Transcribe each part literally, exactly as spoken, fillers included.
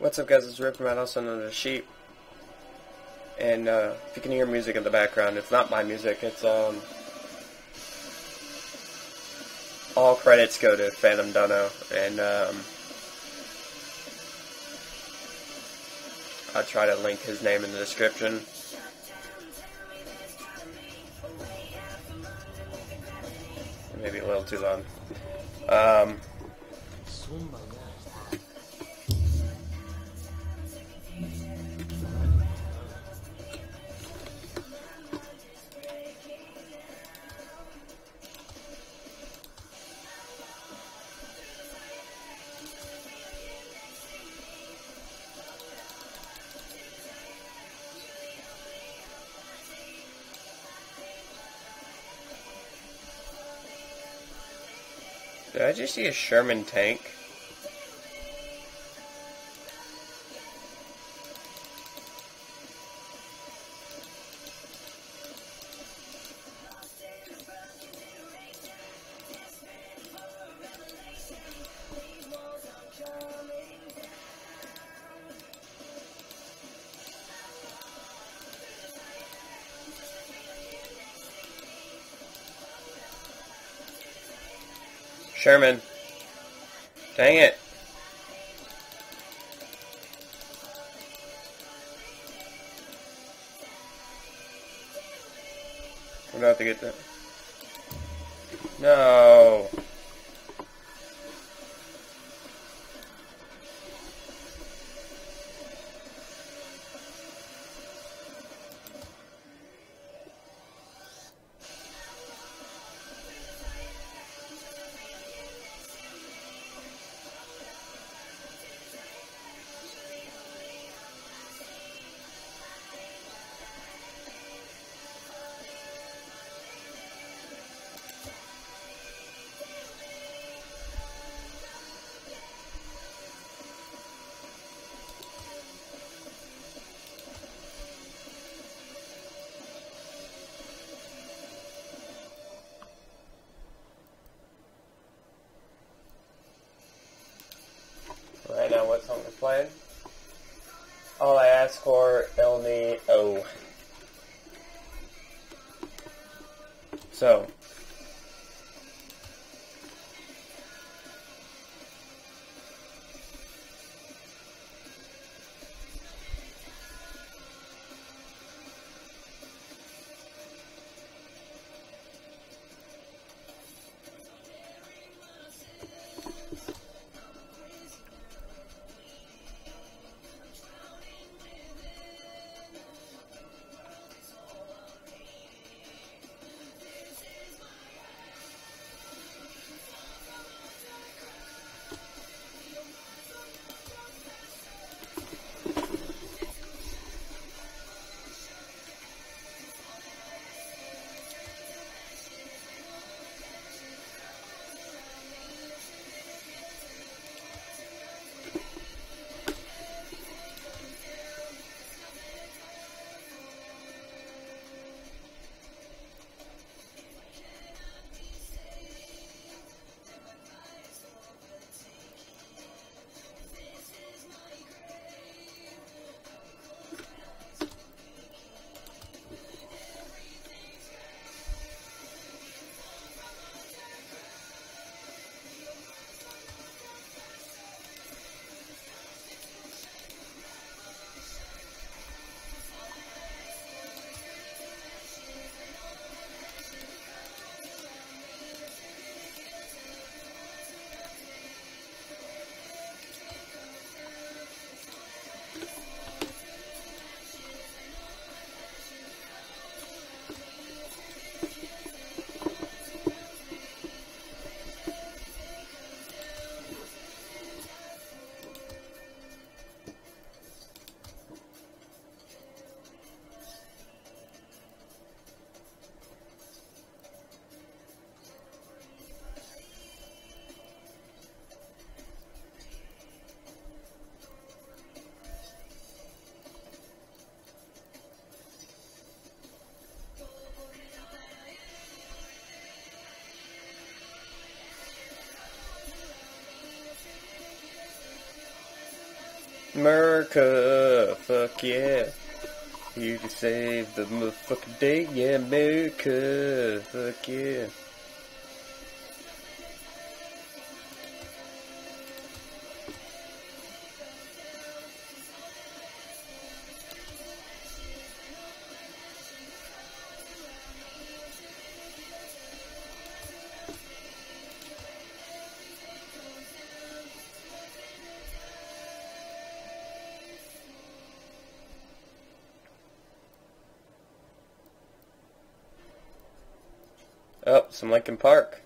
What's up, guys? It's Recon, also known as Sheep. And uh, if you can hear music in the background, it's not my music. It's um, all credits go to Phantom Dunno, and um, I'll try to link his name in the description. Maybe a little too long. Um, Did I just see a Sherman tank? Sherman. Dang it. We're gonna have to get that. No. Right now, what song is playing? All I Ask For, Elni O. So. America, fuck yeah. Here to save the motherfucking day, yeah, America, fuck yeah. Oh, some Lincoln Park.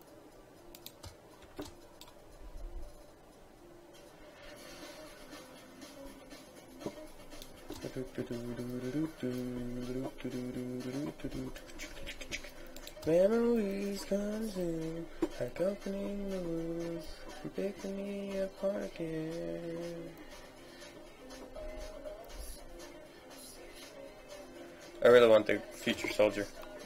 Memories comes in, like opening the roof, and picking me apart again. I really want the future soldier.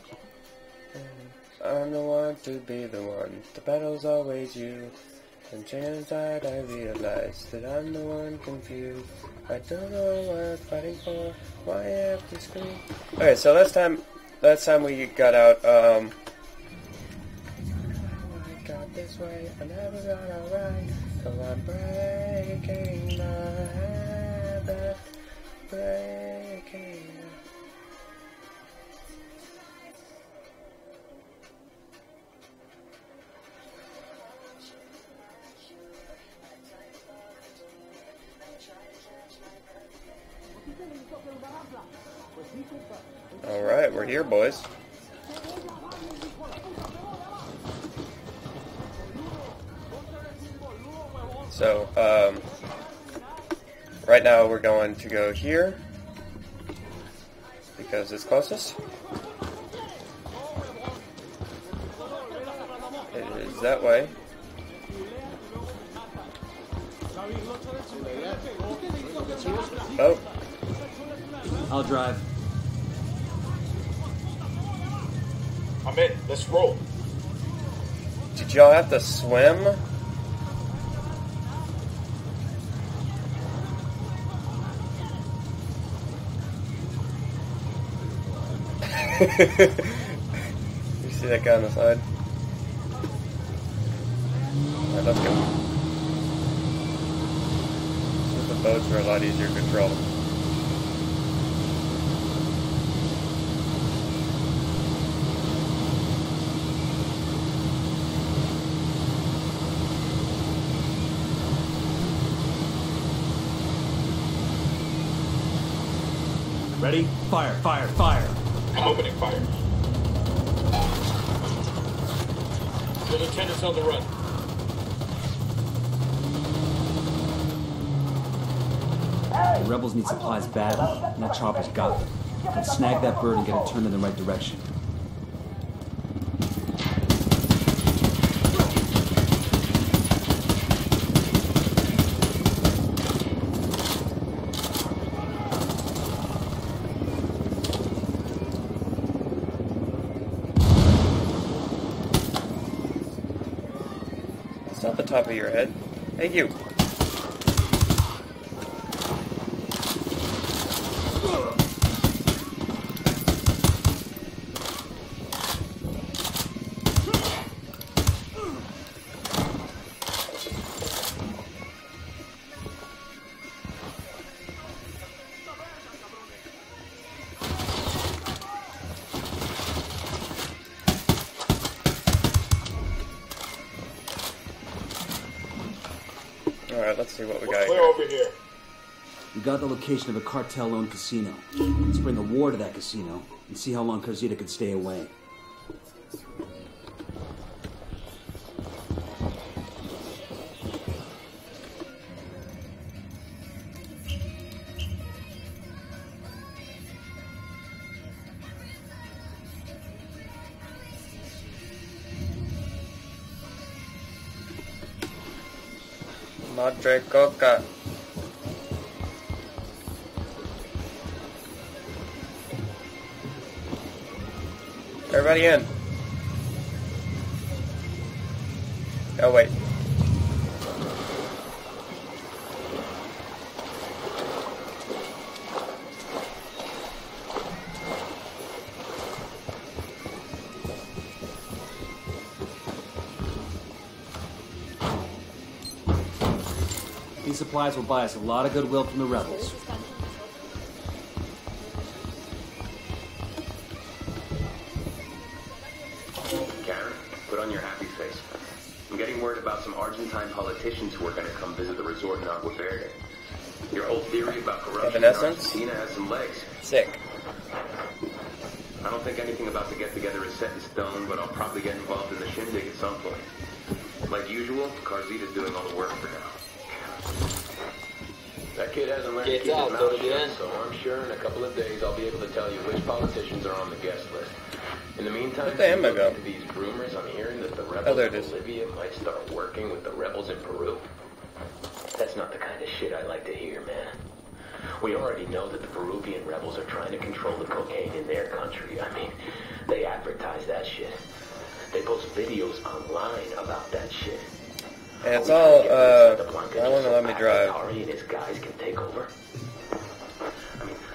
I'm the one to be the one. The battle's always you. And chance that I realize that I'm the one confused. I don't know what I'm fighting for. Why I have to scream? Okay, so last time, last time we got out. Um, I got this way. I never got out right. So I'm breaking the habit. Breaking. Alright, we're here, boys. So, um, right now we're going to go here, because it's closest. It is that way. Oh. I'll drive. I'm in. Let's roll. Did y'all have to swim? You see that guy on the side? Alright, let's go. The boats are a lot easier to control. Ready? Fire, fire, fire. I'm opening fire. The lieutenant's on the run. The rebels need supplies badly, and that chopper's got them. Let's snag that bird and get it turned in the right direction. It's not the top of your head. Hey, you. Alright, let's see what we got Clear here. over here. We got the location of a cartel-owned casino. Let's bring a war to that casino and see how long Carzita can stay away. Madre Coca. Everybody in. Oh, wait. These supplies will buy us a lot of goodwill from the rebels. Karen, put on your happy face. I'm getting word about some Argentine politicians who are going to come visit the resort in Agua Verde. Your whole theory about corruption in Argentina has some legs. Sick. I don't think anything about the get-together is set in stone, but I'll probably get involved in the shindig at some point. Like usual, Carzita's doing all the work for now. That kid hasn't learned to keep his mouth shut, so I'm sure in a couple of days I'll be able to tell you which politicians are on the guest list. In the meantime, What the hell am I look go? into these rumors. I'm hearing that the Oh, rebels there in it is. Bolivia might start working with the rebels in Peru. That's not the kind of shit I like to hear, man. We already know that the Peruvian rebels are trying to control the cocaine in their country. I mean, they advertise that shit. They post videos online about that shit. And it's all, uh, I want to let me drive. Atari and his guys can take over. I mean,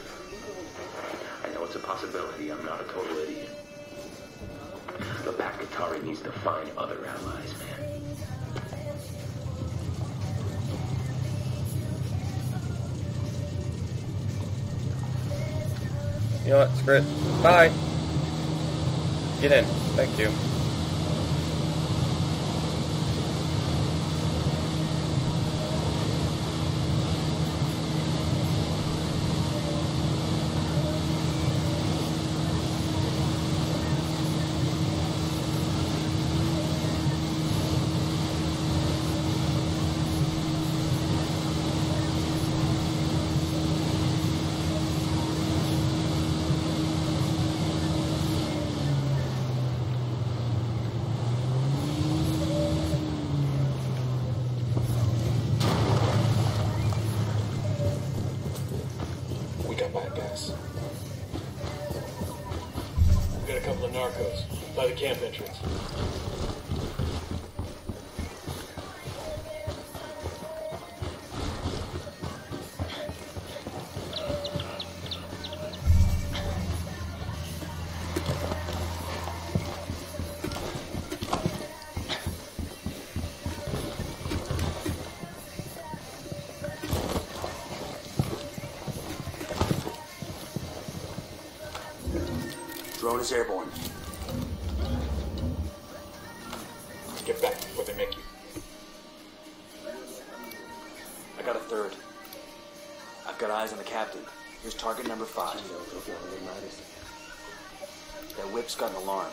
I know it's a possibility. I'm not a total idiot. But Atari needs to find other allies, man. You know what? Screw it. Bye. Get in. Thank you. Narcos by the camp entrance. Drone is airborne. Get back before they make you. I got a third. I've got eyes on the captain. Here's target number five. That whip's got an alarm.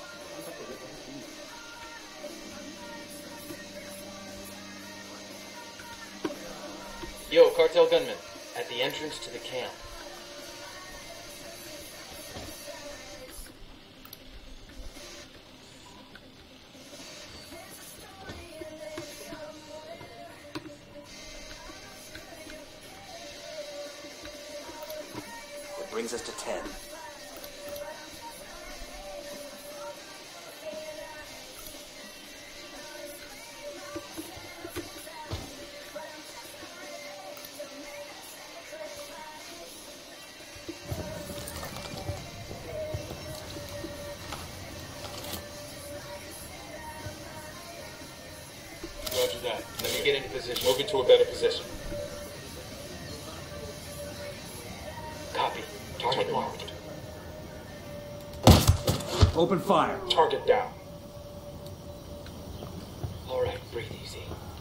Yo, cartel gunman. At the entrance to the camp. Brings us to ten. Roger that. Let me get into position. Move into a better position. Copy. Target marked. Open fire. Target down. All right, breathe easy.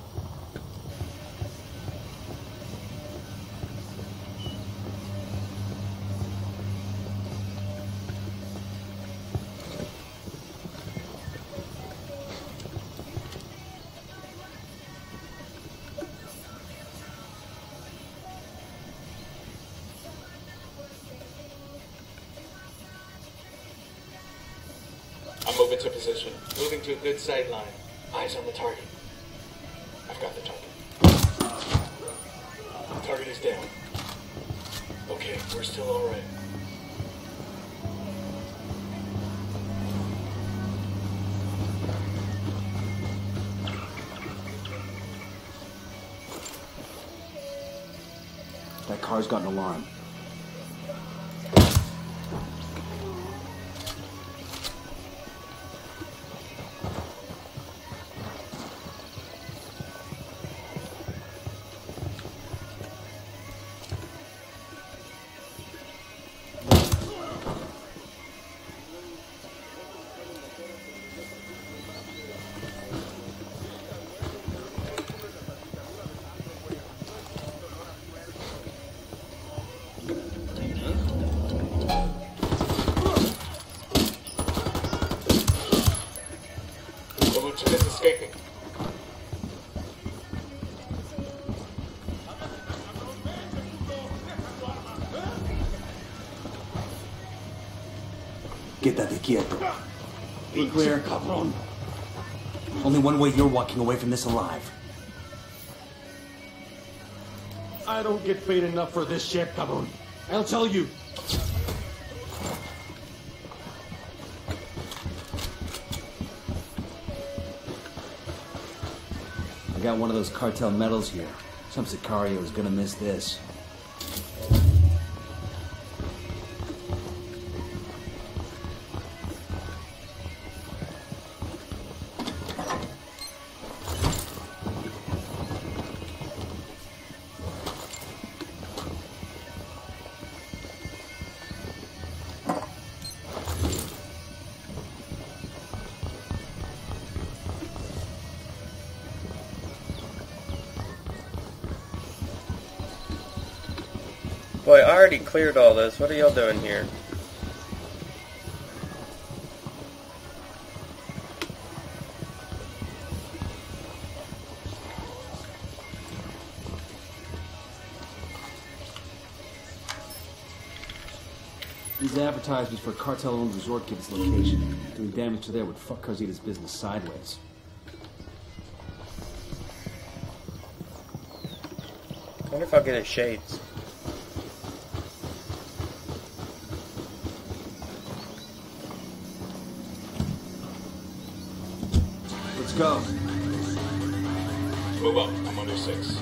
I'm moving to position. Moving to a good sight line. Eyes on the target. I've got the target. Target is down. Okay, we're still all right. That car's got an alarm. Quédate quieto. Be clear? Only one way you're walking away from this alive. I don't get paid enough for this shit, cabrón. I'll tell you. I got one of those cartel medals here. Some Sicario is gonna miss this. Boy, I already cleared all this. What are y'all doing here? These advertisements for cartel-owned resort give its location. Doing damage to there would fuck Carzita's business sideways. I wonder if I'll get his shades. Let's go. Move up. I'm under six.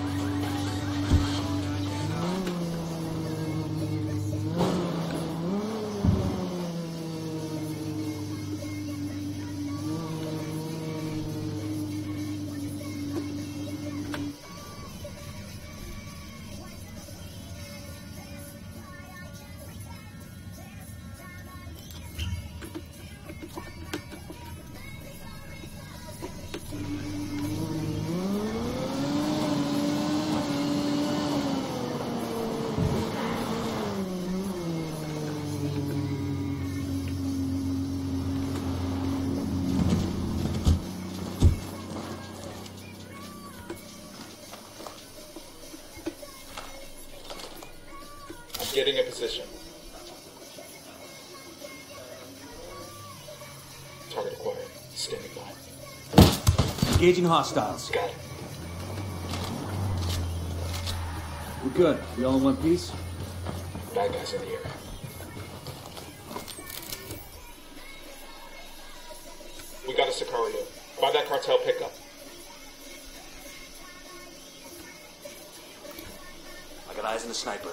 Getting a position. Target acquired. Standing by. Engaging hostiles. Got it. We're good. We all in one piece? Bad guys in the area. We got a Sicario. By that cartel pickup. I got eyes on the sniper.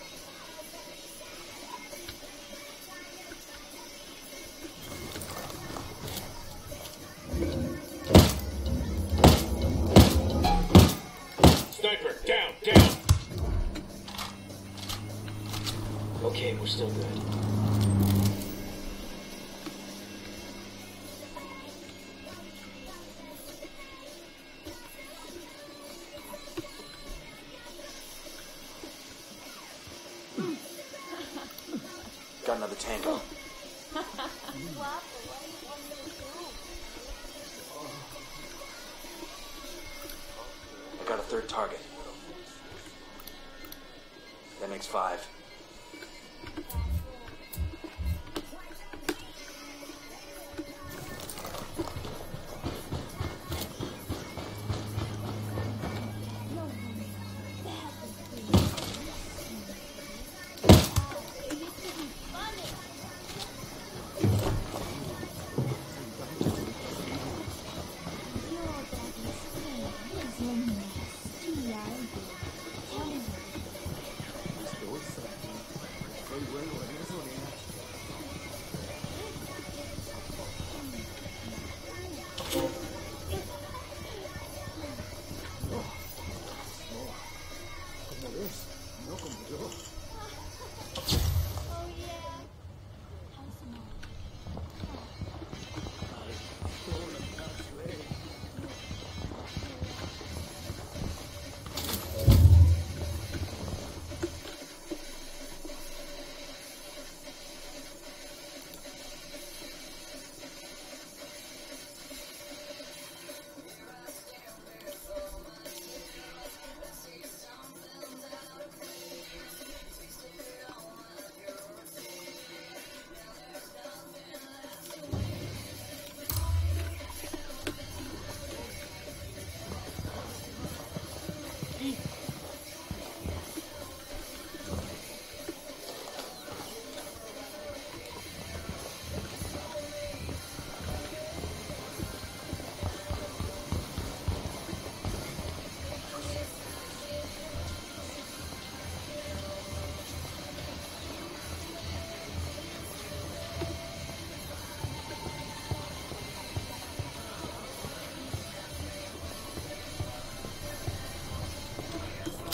Sniper, down, down! Okay, we're still good. Got another tango. I got a third target. That makes five.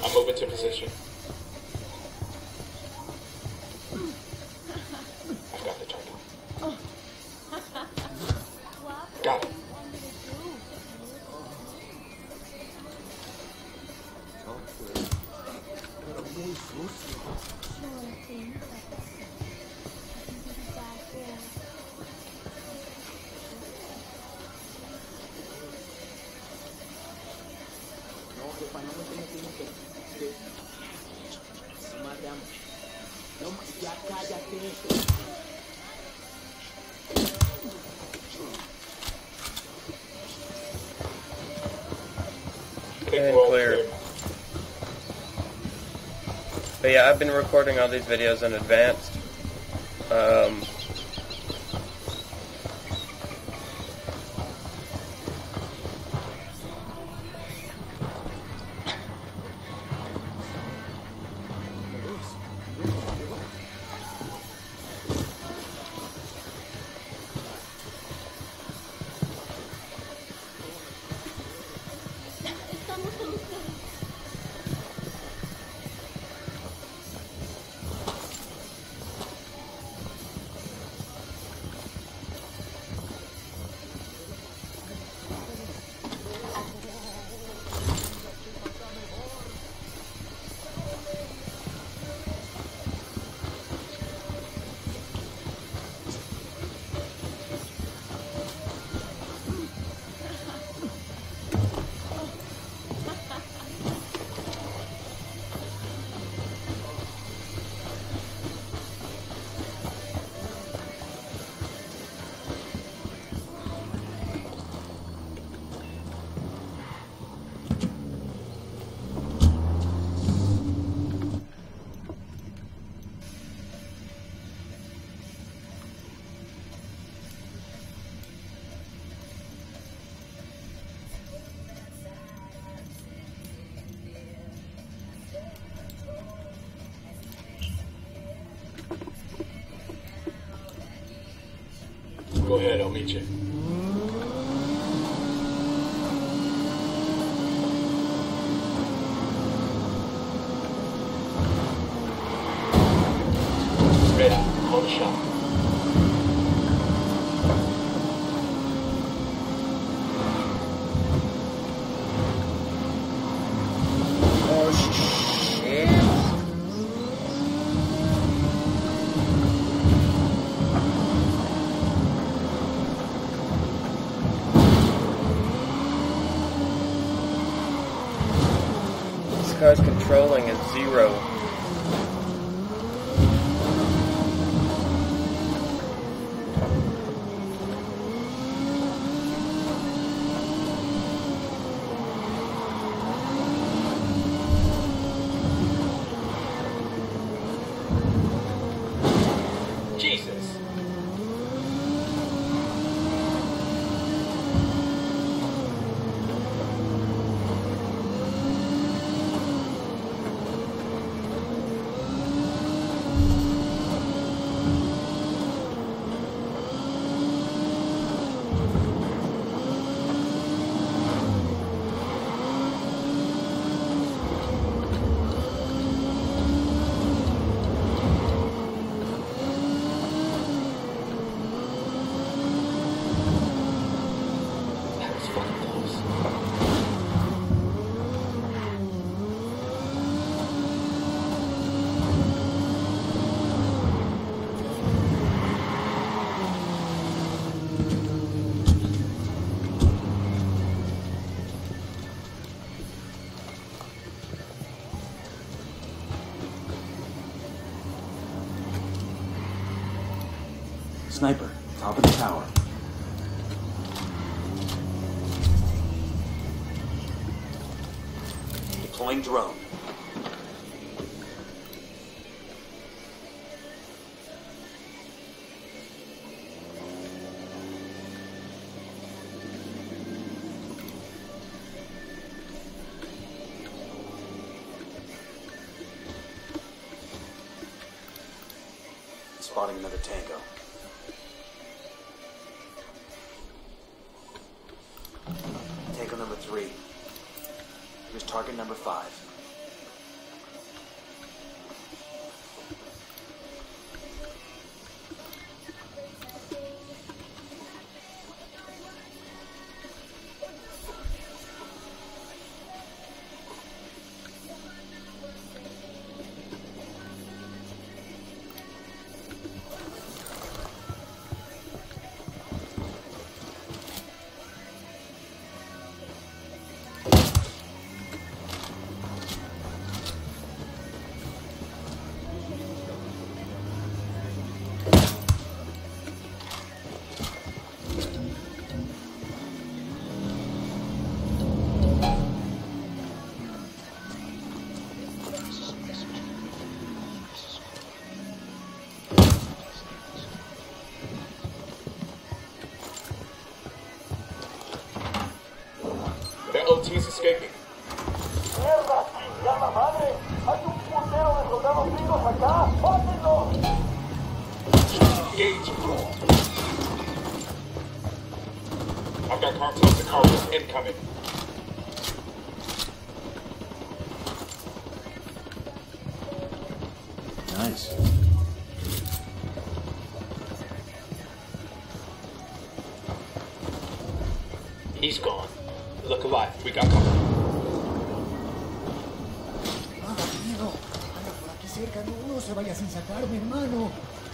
I'm moving to position. I've got the target. Got it. And clear. But yeah, I've been recording all these videos in advance. Um, Go ahead, I'll meet you. Ready, call the shot. oh shit. This car's controlling is zero. Jesus. That was fucking close. Sniper, top of the tower. Deploying drone. Spotting another tango. Tango number three. Here's target number five. escaping. ¡Mierda! ¡Llama madre! ¡Hay un putero de soldados vivos acá! ¡Mátenlos! Engage. I've got cartel to cargo incoming. Nice. He's gone. Look alive. We got cover. Ah, miedo. Anda por aquí cerca. No, no se vaya sin sacarme, hermano.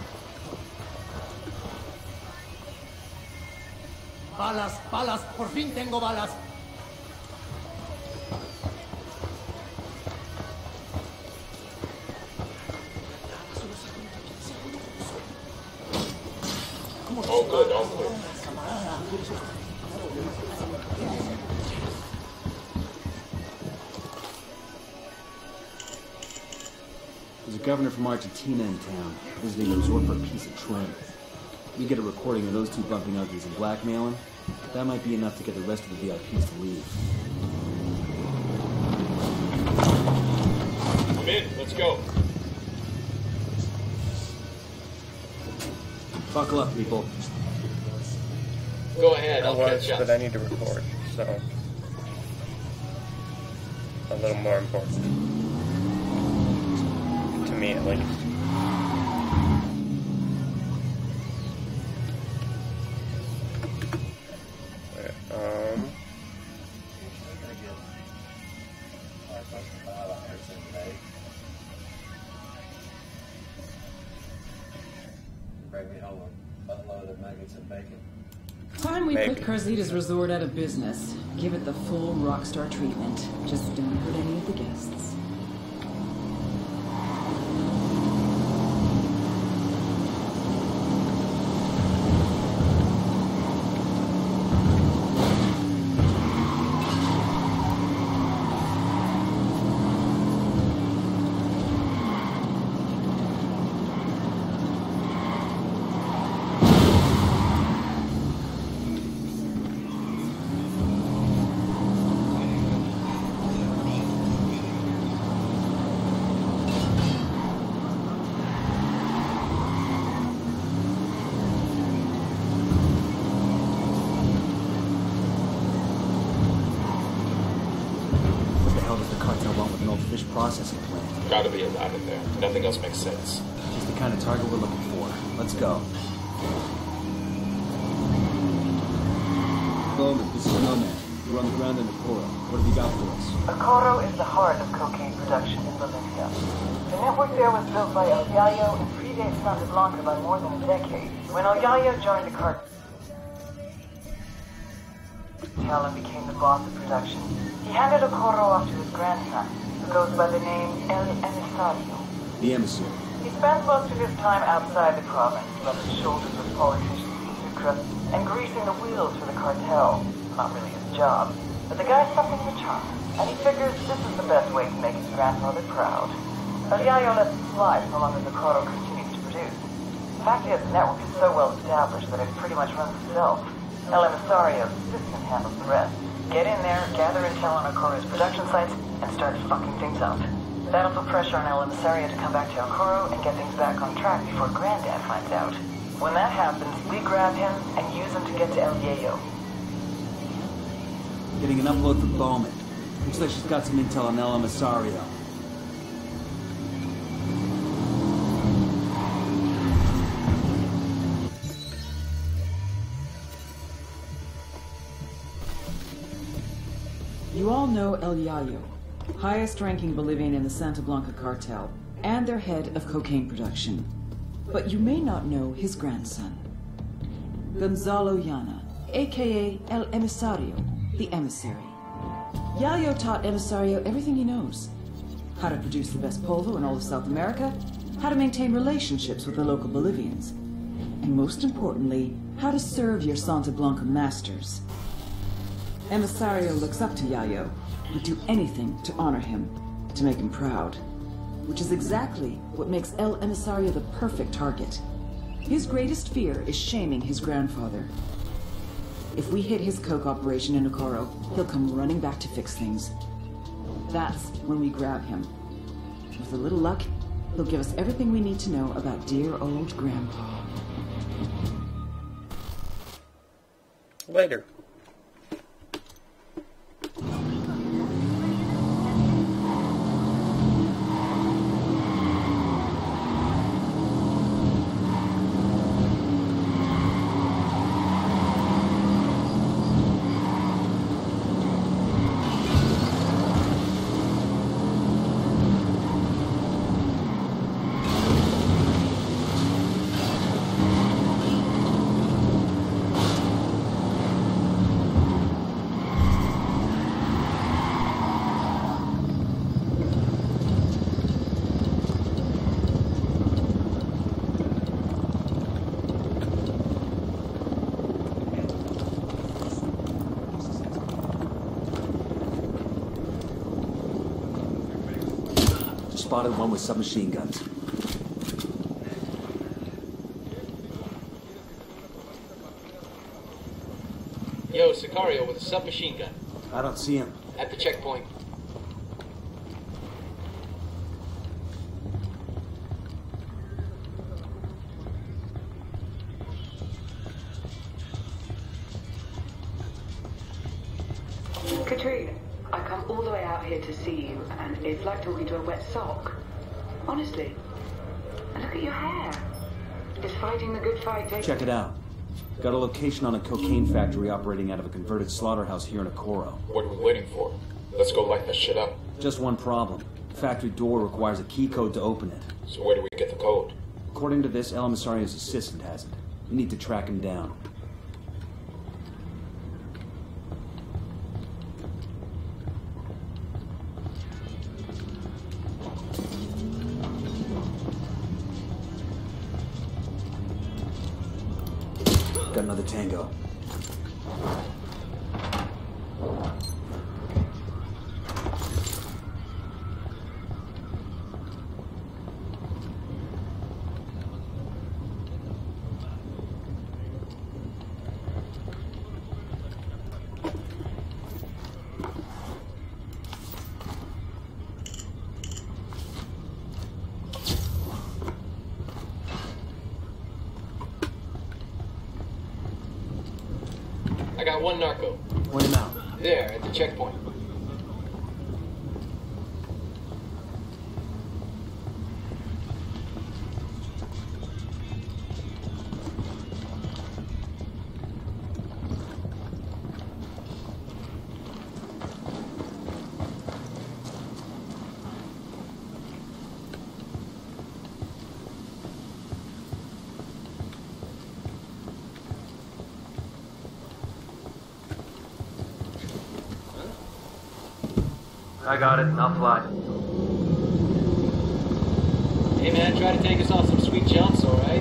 Balas, balas. Por fin tengo balas. All good, all good. There's a governor from Argentina in town, visiting a resort for a piece of trim. We get a recording of those two bumping uglies and blackmailing. That might be enough to get the rest of the V I Ps to leave. I'm in. Let's go. Buckle up, people. Go ahead, I I'll was, catch up. but I need to record, so a little more important to me, at least. Um. Bring me home a buttload of nuggets and bacon. Time we Maybe. put Carzita's resort out of business. Give it the full rockstar treatment. Just don't hurt any of the guests. Fish processing plant. Gotta be a lab in there. Nothing else makes sense. She's the kind of target we're looking for. Let's go. Bowman, this is Nomad. We're on the ground in Nakoro. What have you got for us? Nakoro is the heart of cocaine production in Bolivia. The network there was built by El Yayo and predates Santa Blanca by more than a decade. When El Yayo joined the cartel and became the boss of production, he handed Nakoro off to his grandson, who goes by the name El Emisario. The emissary. He spends most of his time outside the province, rubbing shoulders with politicians in Sucre, and greasing the wheels for the cartel. Not really his job, but the guy's something of a charm, and he figures this is the best way to make his grandfather proud. El Yayo lets it slide so long as Nakoro continues to produce. The fact is, the network is so well established that it pretty much runs itself. El Emisario's assistant handles the rest. Get in there, gather intel on Okoro's production sites, and start fucking things up. That'll put pressure on El Emisario to come back to Okoro and get things back on track before Granddad finds out. When that happens, we grab him and use him to get to El Yayo. Getting an upload from Bowman. Looks like she's got some intel on El Emisario. You all know El Yayo, highest-ranking Bolivian in the Santa Blanca cartel, and their head of cocaine production. But you may not know his grandson, Gonzalo Llana, aka El Emisario, the emissary. Yayo taught Emisario everything he knows. How to produce the best polvo in all of South America, how to maintain relationships with the local Bolivians, and most importantly, how to serve your Santa Blanca masters. Emisario looks up to Yayo, would do anything to honor him, to make him proud. Which is exactly what makes El Emisario the perfect target. His greatest fear is shaming his grandfather. If we hit his coke operation in Okoro, he'll come running back to fix things. That's when we grab him. With a little luck, he'll give us everything we need to know about dear old Grandpa. Later. Spotted one with submachine guns. Yo, Sicario with a submachine gun. I don't see him. At the checkpoint. Katrina, I come all the way out here to see you, and it's like talking to a wet sock. Honestly. And look at your hair. Is fighting the good fight taking... Check it out. Got a location on a cocaine factory operating out of a converted slaughterhouse here in Okoro. What are we waiting for? Let's go light that shit up. Just one problem. The factory door requires a key code to open it. So where do we get the code? According to this, El Emisario's assistant has it. We need to track him down. Got another tango. I got one narco. Point him out. There, at the checkpoint. I got it. I'll fly. Hey man, try to take us on some sweet jumps, alright?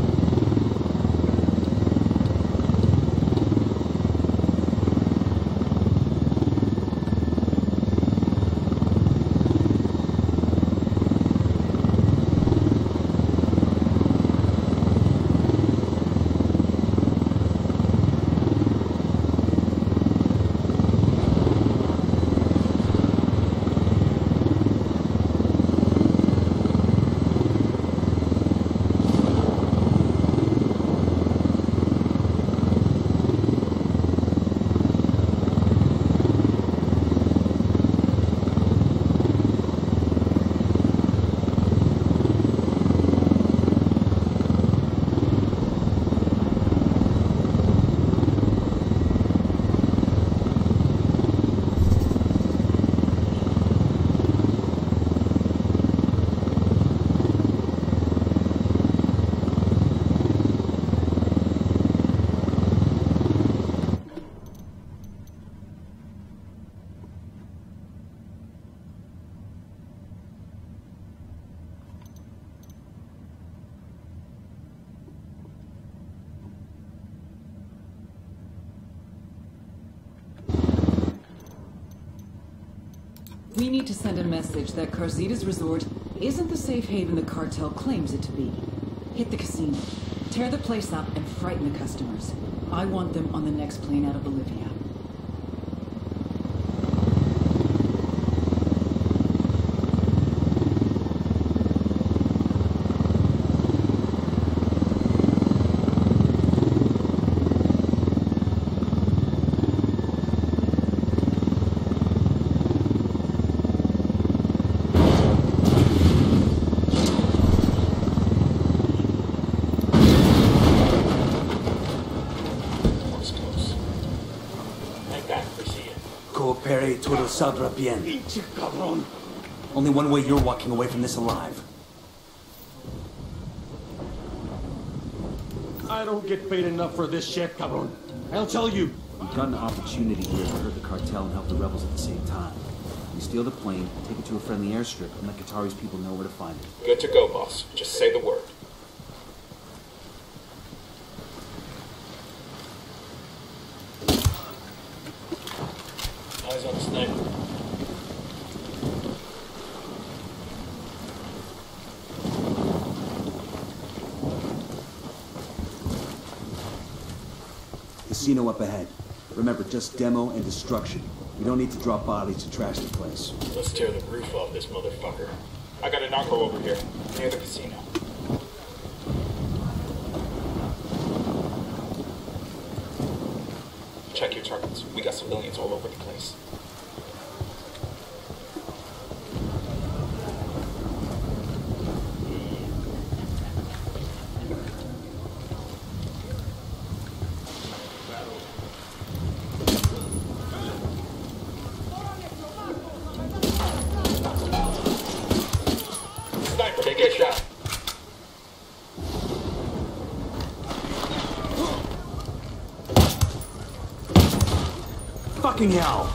We need to send a message that Carzita's resort isn't the safe haven the cartel claims it to be. Hit the casino, tear the place up, and frighten the customers. I want them on the next plane out of Bolivia. Coopere todo saldrá bien. Only one way you're walking away from this alive. I don't get paid enough for this shit, cabron. I'll tell you. We've got an opportunity here to hurt the cartel and help the rebels at the same time. We steal the plane, take it to a friendly airstrip, and let Qatari's people know where to find it. Good to go, boss. Just say the word. Eyes on the sniper. Casino up ahead. Remember, just demo and destruction. We don't need to drop bodies to trash the place. Let's tear the roof off this motherfucker. I got a narco over here, near the casino. Check your targets. We got civilians all over the place. Sniper, take a shot. Fucking hell!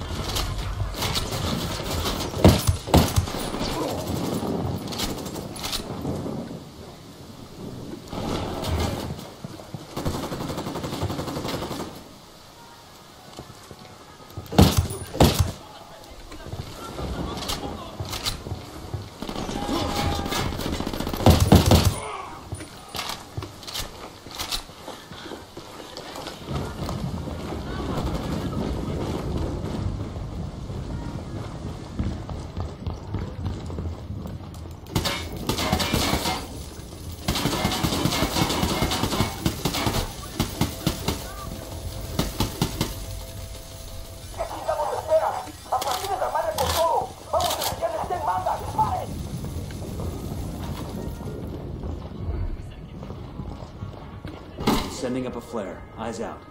Sending up a flare. Eyes out.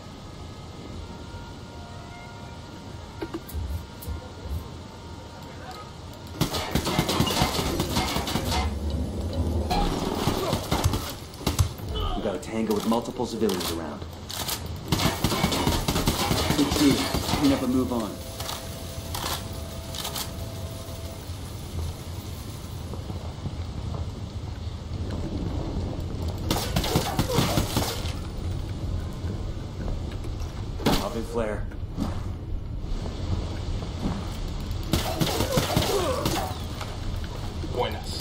We got a tango with multiple civilians around. Good shooting. Clean up and move on. Flare. Buenas.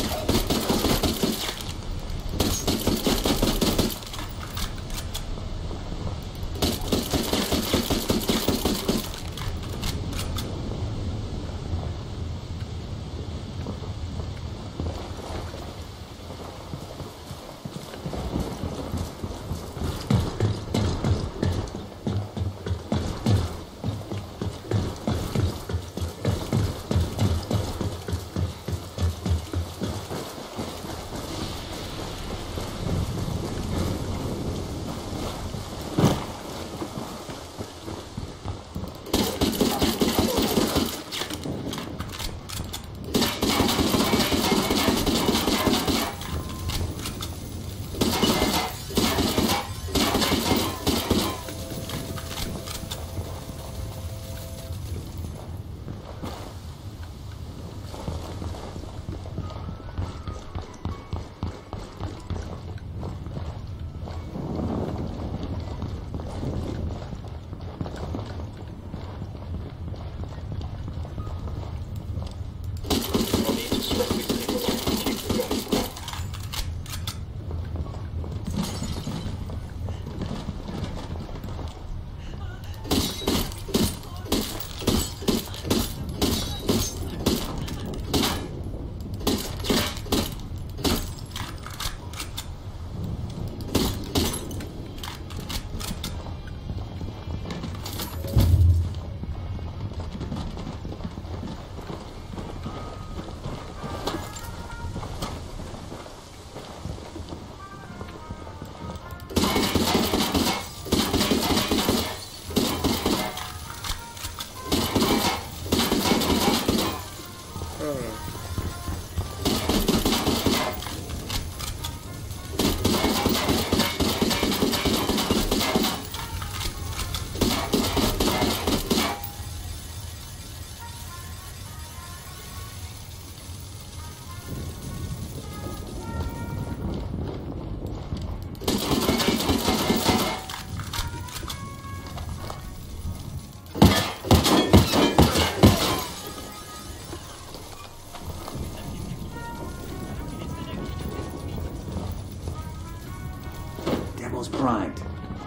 almost primed.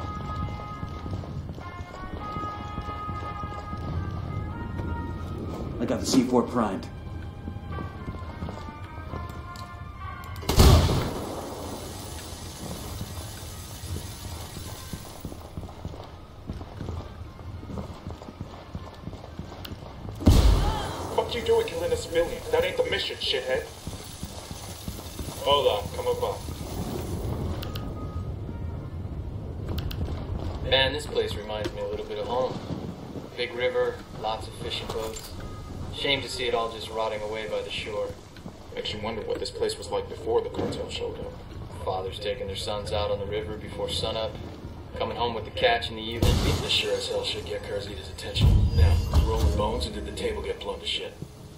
I got the C four primed. What you doing killing a civilian? That ain't the mission, shithead. Hold on, come above. Man, this place reminds me a little bit of home. Big river, lots of fishing boats. Shame to see it all just rotting away by the shore. Makes you wonder what this place was like before the cartel showed up. Fathers taking their sons out on the river before sunup, coming home with the catch in the evening. This sure as hell should get Carzita's attention. Now, rolling bones, and did the table get blown to shit?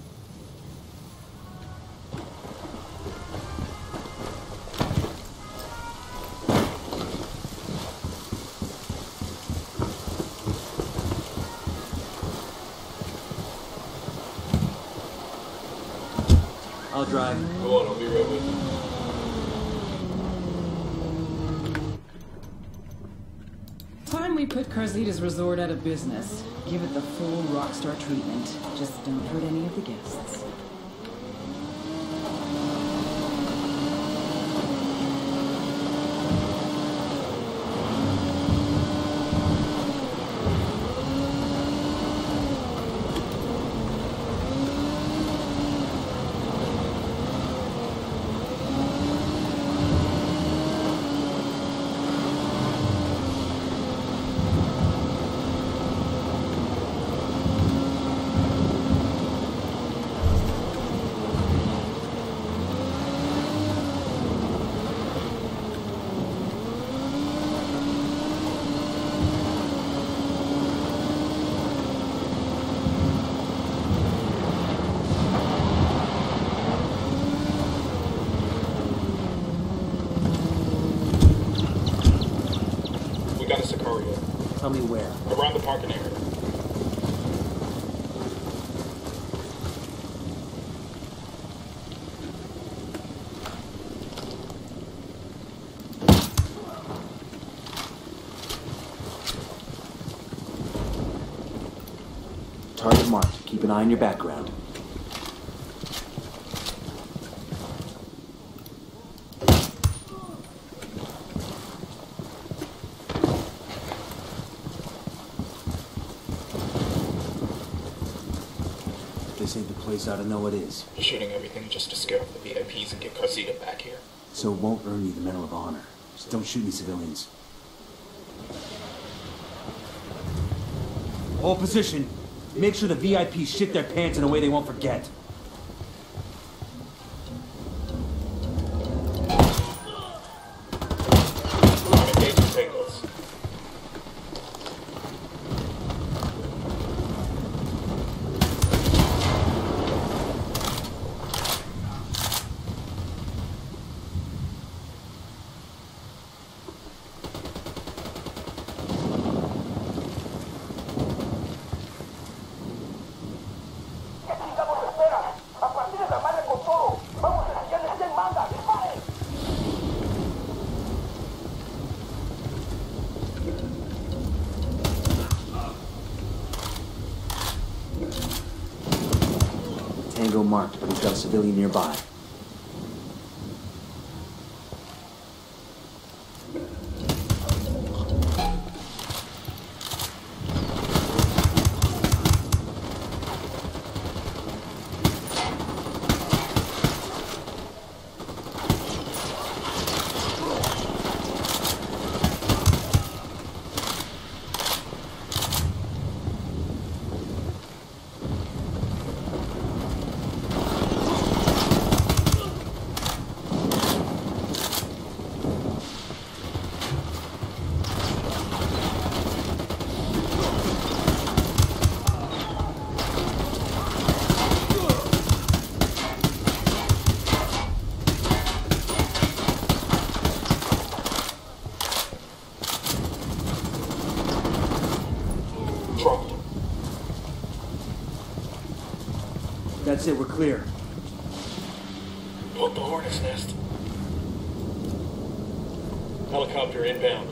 I'll drive. Go on, I'll be right with you. Time we put Carzita's resort out of business. Give it the full rockstar treatment. Just don't hurt any of the guests. Tell me where. Around the parking area. Target marked. Keep an eye on your background. This ain't the place I ought to know it is. You're shooting everything just to scare off the V I Ps and get Carzita back here. So it won't earn you the Medal of Honor. Just don't shoot any civilians. Hold position. Make sure the V I Ps shit their pants in a way they won't forget. I'm engaging tangles. Tango marked, but he's got a civilian nearby. That's it, we're clear. Look, the hornet's nest. Helicopter inbound.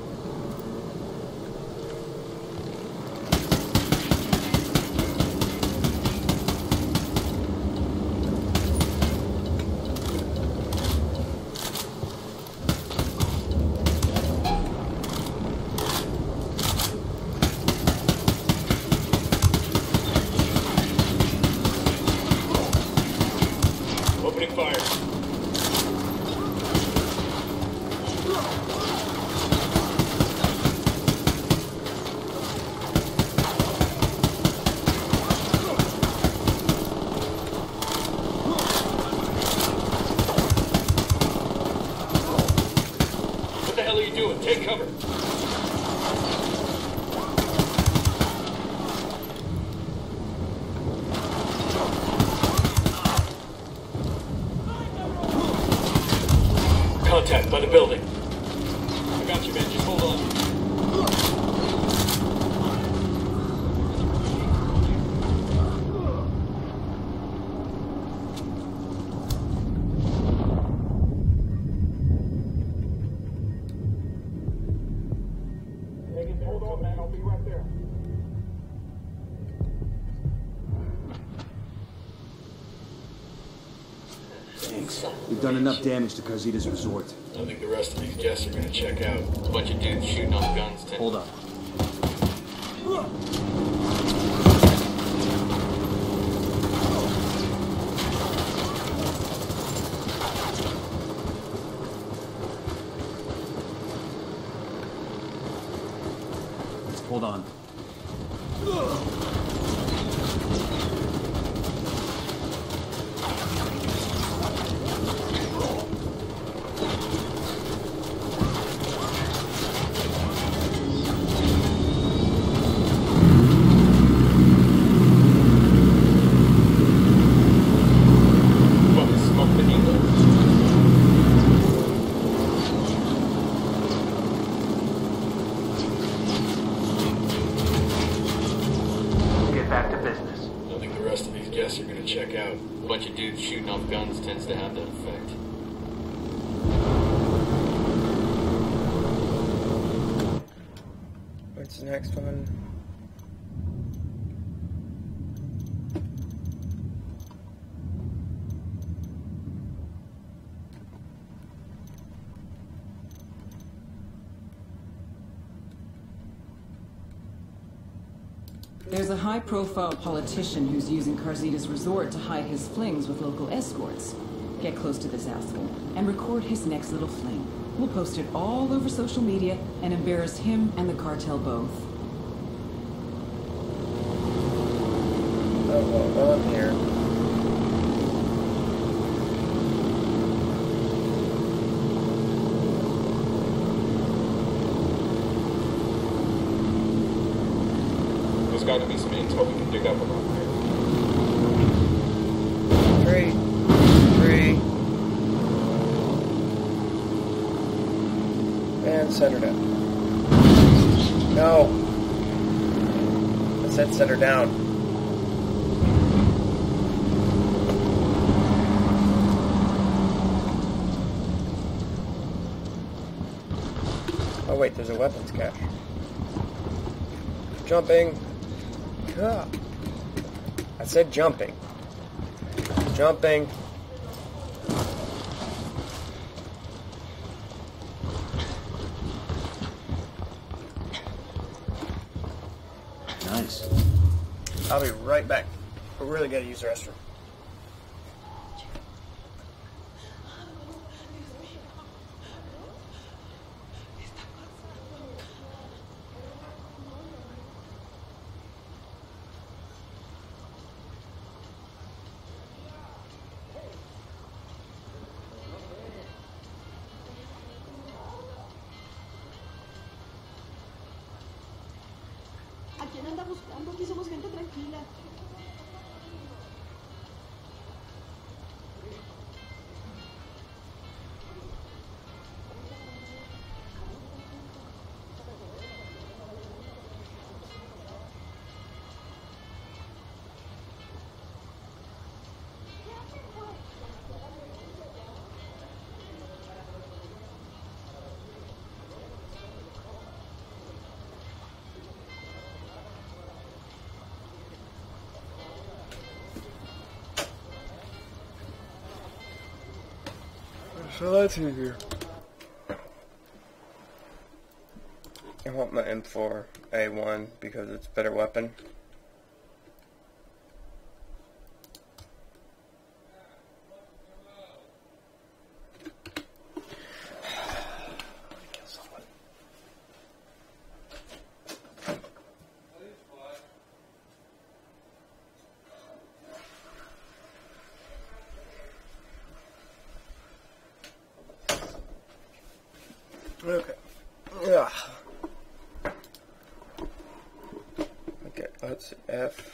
Opening fire. What the hell are you doing? Take cover. Contact by the building. I got you, man. Just hold on. Hold on, man. I'll be right there. Thanks. We've done enough damage to Carzida's resort. I think the rest of these guests are gonna check out. A bunch of dudes shooting off guns. To... Hold up. Hold on. Are gonna check out. A bunch of dudes shooting off guns tends to have that effect. What's the next one? There's a high-profile politician who's using Carzida's resort to hide his flings with local escorts. Get close to this asshole and record his next little fling. We'll post it all over social media and embarrass him and the cartel both. Oh, well, well, I'm here. There's got to be some intel we can dig up around here. Three. Three. And set her down. No. I said set her down. Oh wait, there's a weapons cache. Jumping. Ah. I said jumping. Jumping. Nice. I'll be right back. We really gotta use the restroom. ¿A quién anda buscando? Aquí somos gente tranquila. So that's easier. I want my M four A one because it's a better weapon. Okay. Yeah. Okay, let's see. F.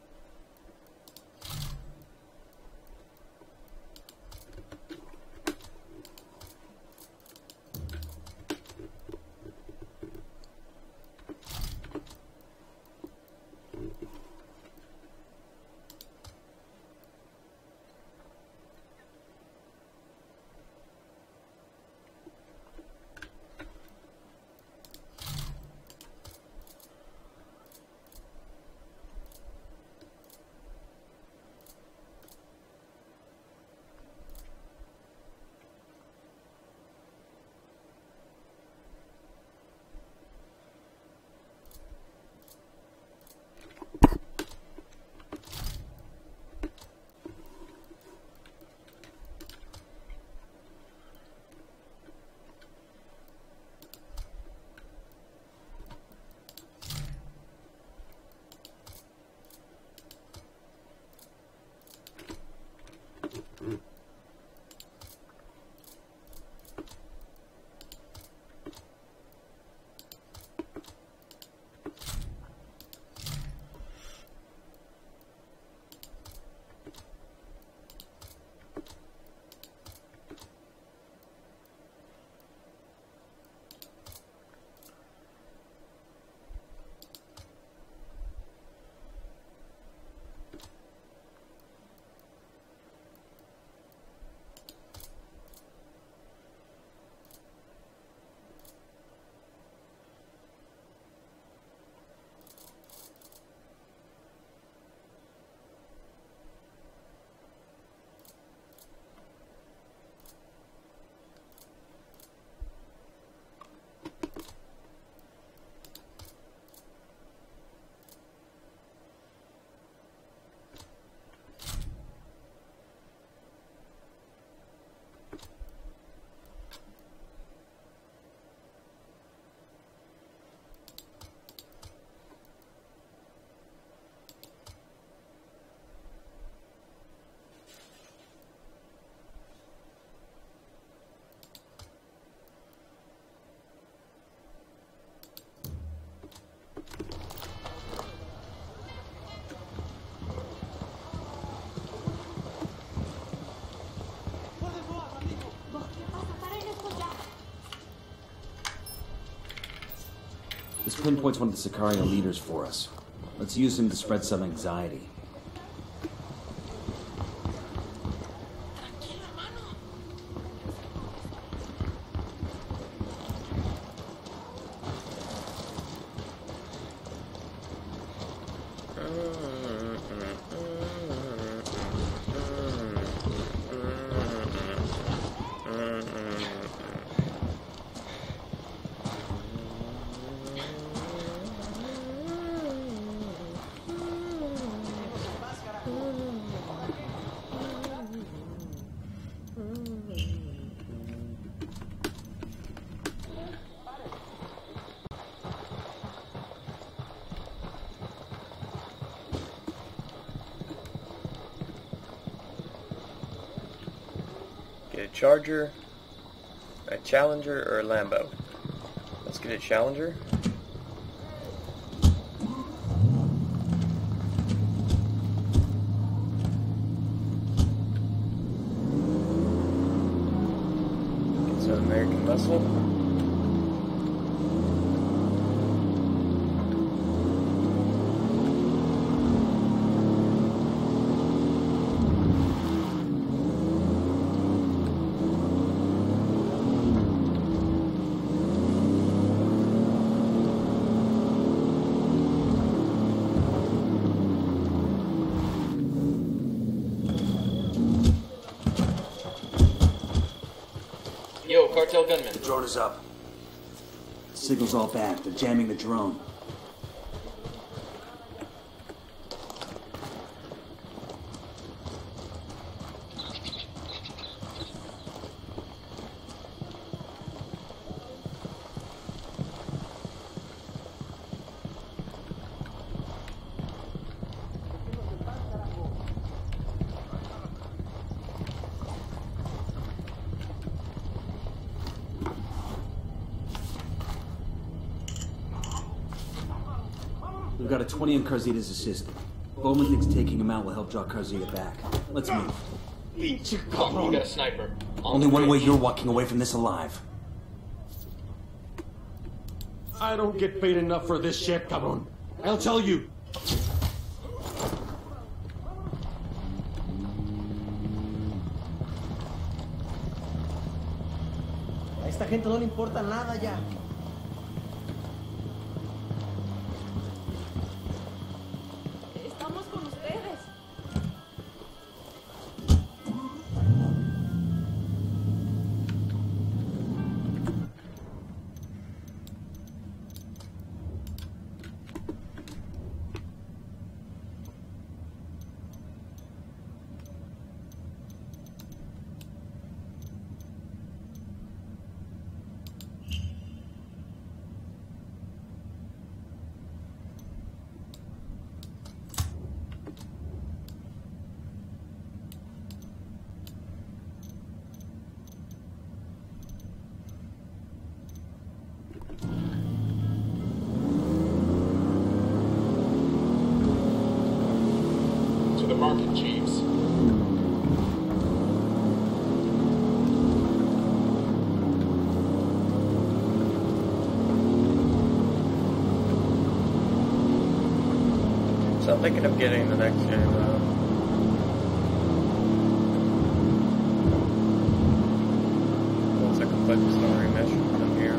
This pinpoints one of the Sicario leaders for us. Let's use him to spread some anxiety. Get a Charger, a Challenger, or a Lambo. Let's get a Challenger. Get some American Muscle. Yo, cartel gunman. The drone is up. Signal's all back. They're jamming the drone. We've got a twenty on Carzita's assistant. Bowman thinks taking him out will help draw Carzita back. Let's move. You got a sniper. Only one way you're walking away from this alive. I don't get paid enough for this shit, cabron. I'll tell you. A esta gente no le importa nada ya. Estamos con ustedes. To the market, Chiefs. So I'm thinking of getting the next game out. Once I complete the story mission from here.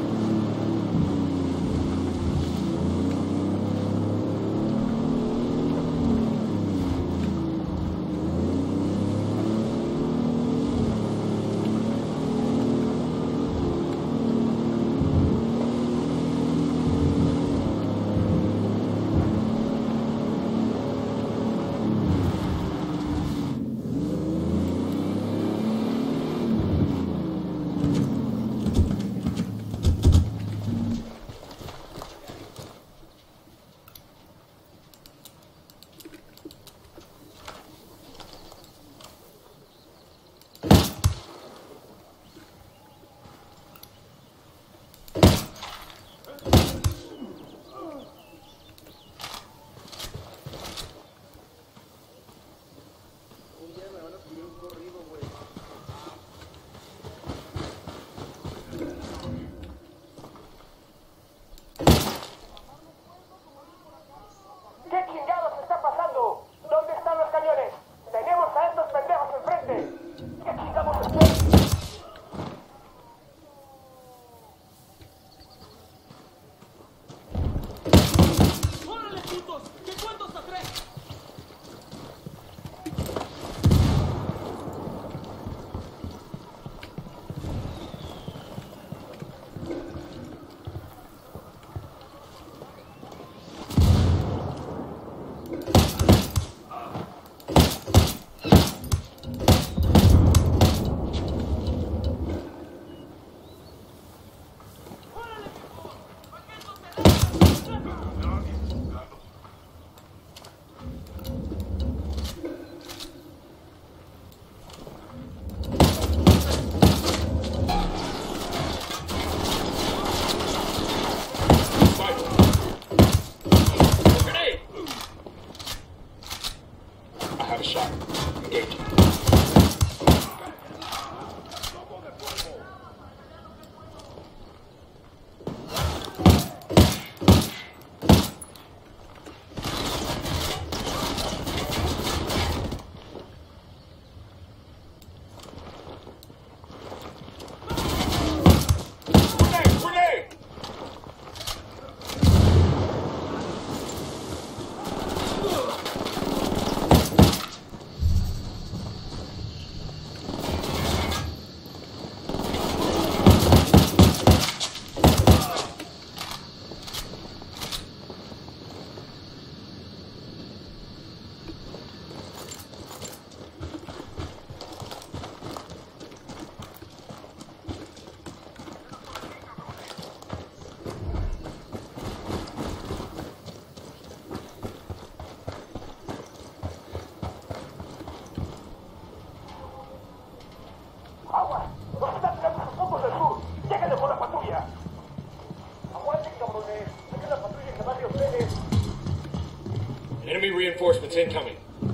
reinforcements incoming.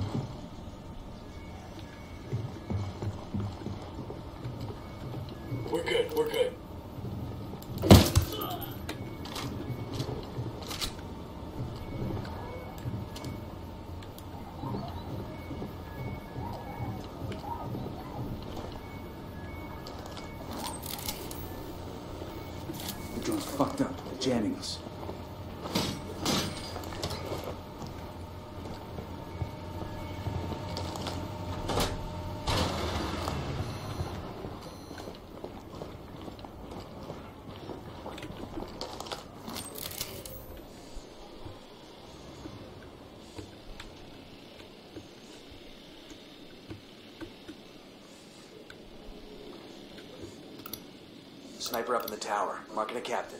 We're good, we're good. The drone's fucked up. They're jamming us. Sniper up in the tower, marking a captain.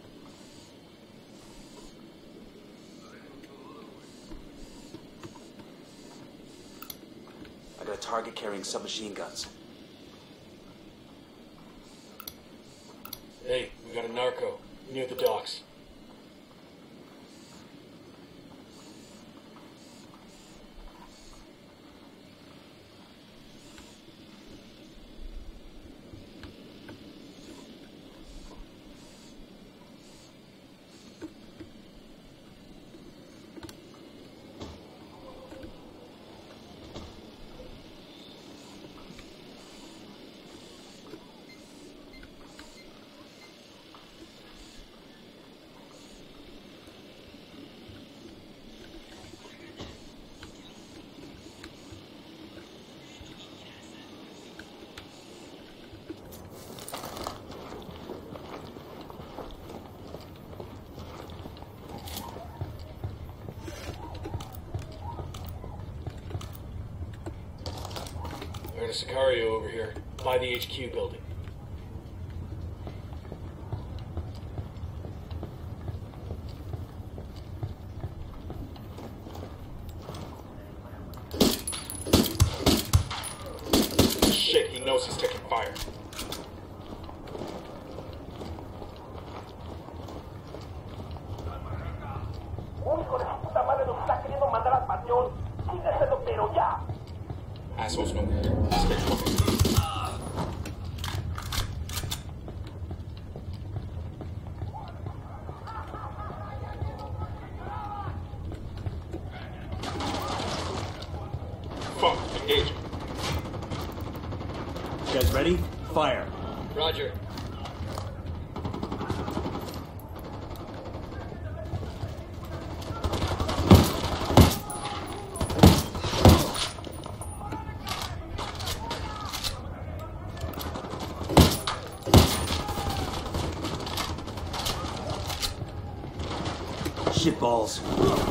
I got a target carrying submachine guns. Hey, we got a narco near the docks. There's a Sicario over here, by the H Q building. Shit, he knows he's taking fire. Assholes no more. Stay focused. Fuck, engage. You guys ready? Fire. Roger. Shitballs.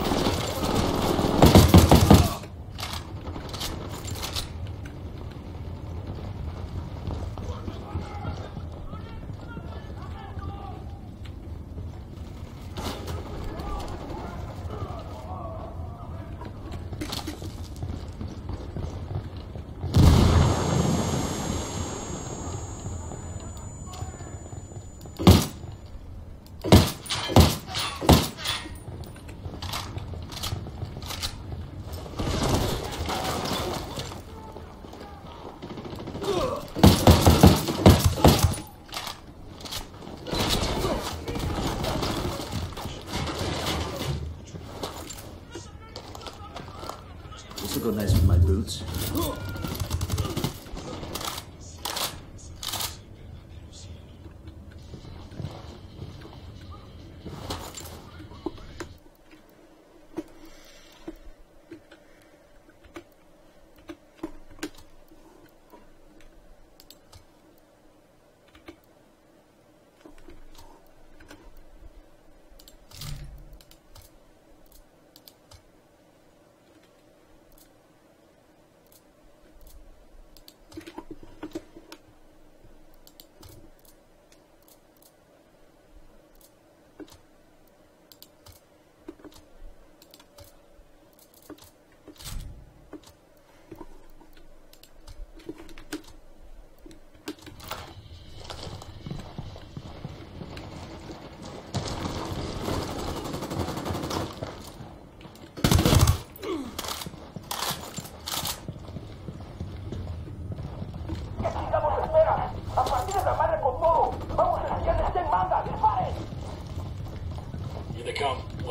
This will go nice with my boots.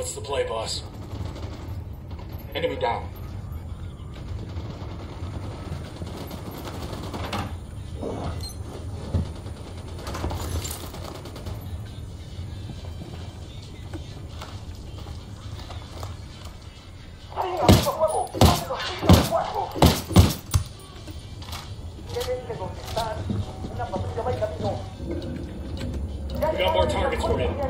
What's the play, boss? Enemy down. We got more targets for him.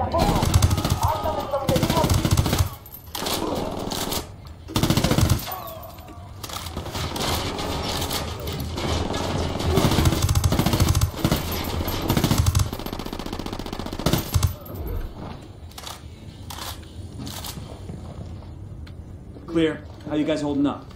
Clear. How you guys holding up?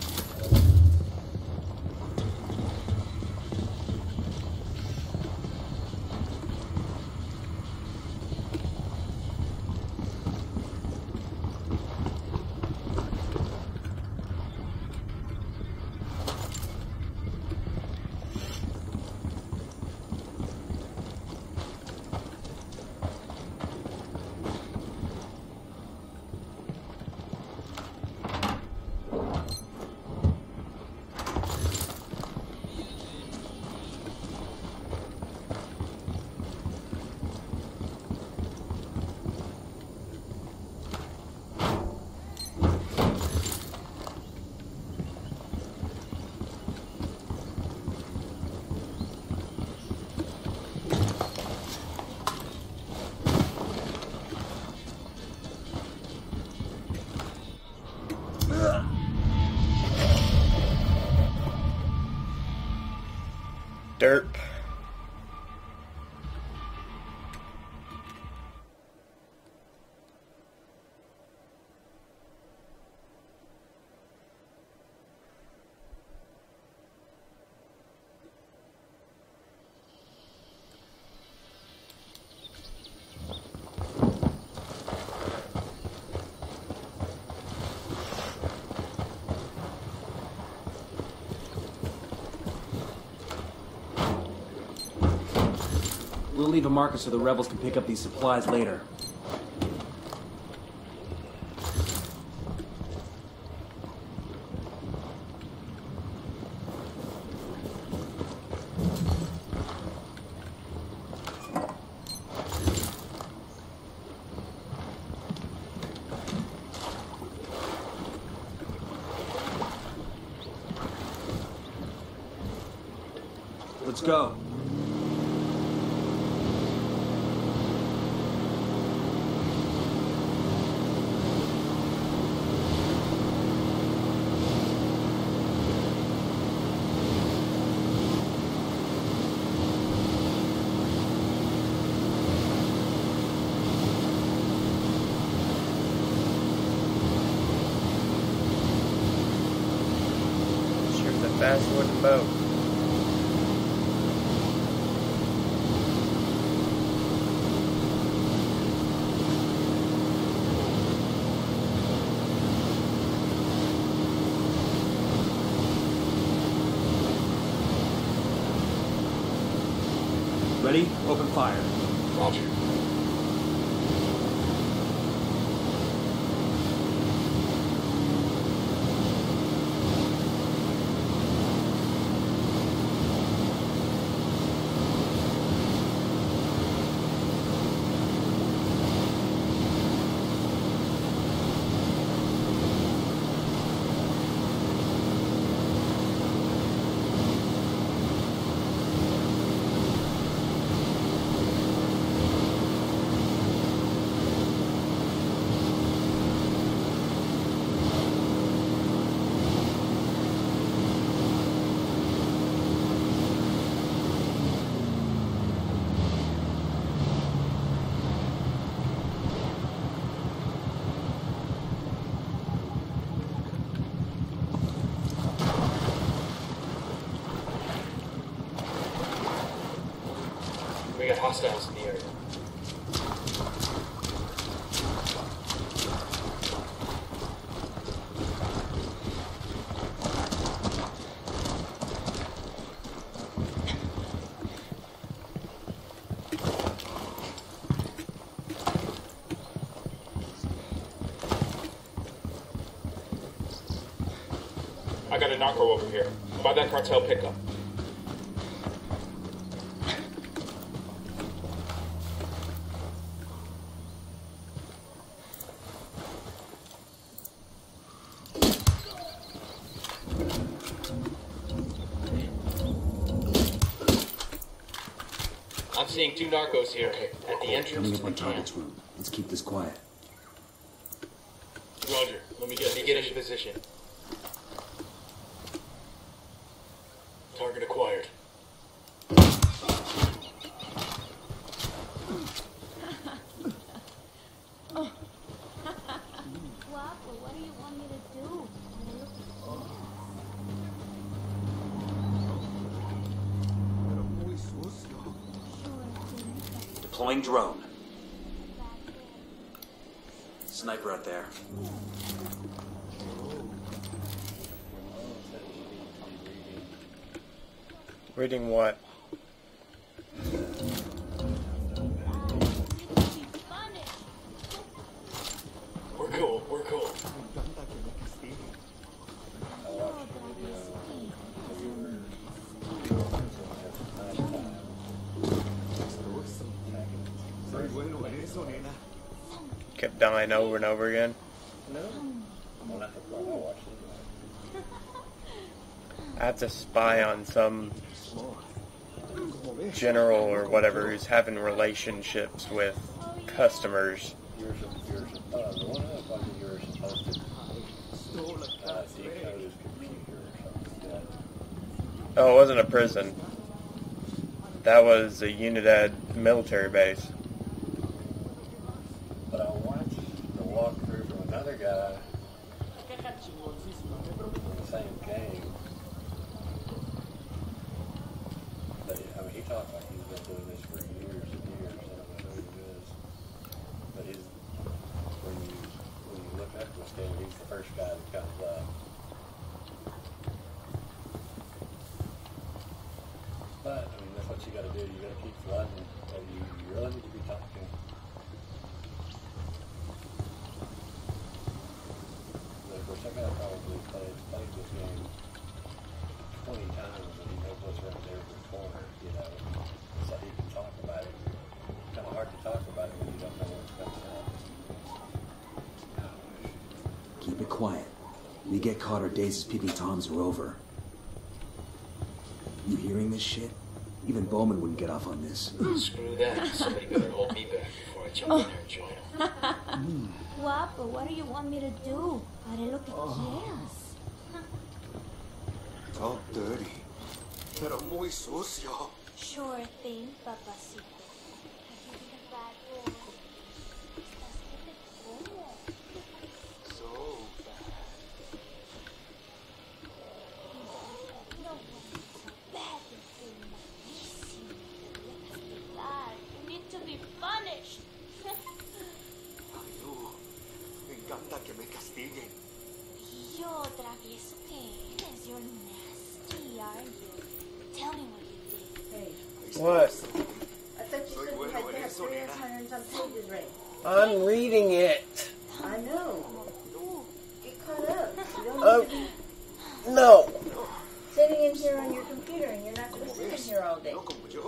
Derp. We'll leave a marker so the rebels can pick up these supplies later. Let's go. Shoot the fast wooden boat. Ready? Open fire. Roger. We got hostiles in the area. got a narco over here. By that cartel pickup. I'm seeing two narcos here at the entrance Coming to up on the camp. target's room. Let's keep this quiet. Roger. Let me get, Let me get into position. Target acquired. Guapo, what do you want me to do? Deploying drone. Sniper out there. Reading what? We're cool. We're cool. Kept dying over and over again. No. Well, not the part I watched it. I have to spy on some general or whatever who's having relationships with customers. You're, you're, uh, the one other part that you were supposed to uh, decode his computer or something like that. Oh, it wasn't a prison. That was a Unidad military base. But I watched the walkthrough from another guy in the same game. But he, I mean, he talked like he's been doing this for years and years. I don't know who he is. But he's, when you, when you look up the stand, he's the first guy that comes up. But, I mean, that's what you gotta do. You gotta keep flooding. So you, you really need to be talking. But of course, that guy probably played, played this game twenty times and he knows what's right there in the corner, you know. So he can talk about it. It's kind of hard to talk about it when you don't know what's coming up. Keep it quiet. We get caught, our days as peeping toms are over. You hearing this shit? Even Bowman wouldn't get off on this. Screw that. Somebody better hold me back before I jump in there and join him. Guapo, what do you want me to do? Haré lo que quieras. It's all dirty, pero muy sucio. Sure thing, papacito. Have you been a bad boy? Estás que te como. So bad. No one is so bad as you're malísimo. Te voy a castigar. You need to be punished. Ayú, me encanta que me castiguen. Yo, travieso que eres. You're nasty, aren't you? Tell me what you did. Hey. What? I thought you said you had to have three hundred some pages ready. I'm reading it. I know. Get caught up. You don't Oh, need to be no. sitting in here on your computer, and you're not going to sit in here all day.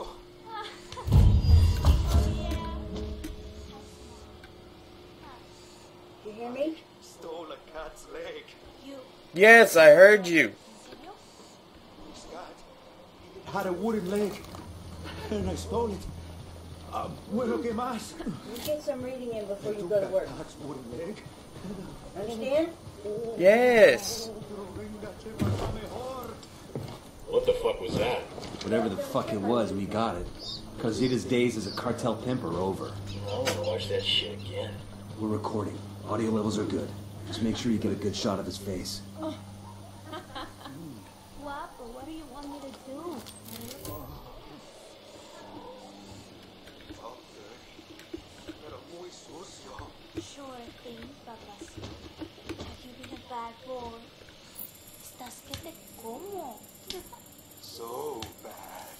You hear me? Stole a cat's leg. You. Yes, I heard you. Had a wooden leg, and I stole it. Uh, bueno, ¿qué más? You get some reading in before you go to work. Cat's wooden leg. Understand? Yes. What the fuck was that? Whatever the fuck it was, we got it. Cosita's days as a cartel pimp are over. I want to watch that shit again. We're recording. Audio levels are good. Just make sure you get a good shot of his face. Guapo, what do you want me to do? Sure thing, papacito. Have you been a bad boy? Estás que te como. So bad.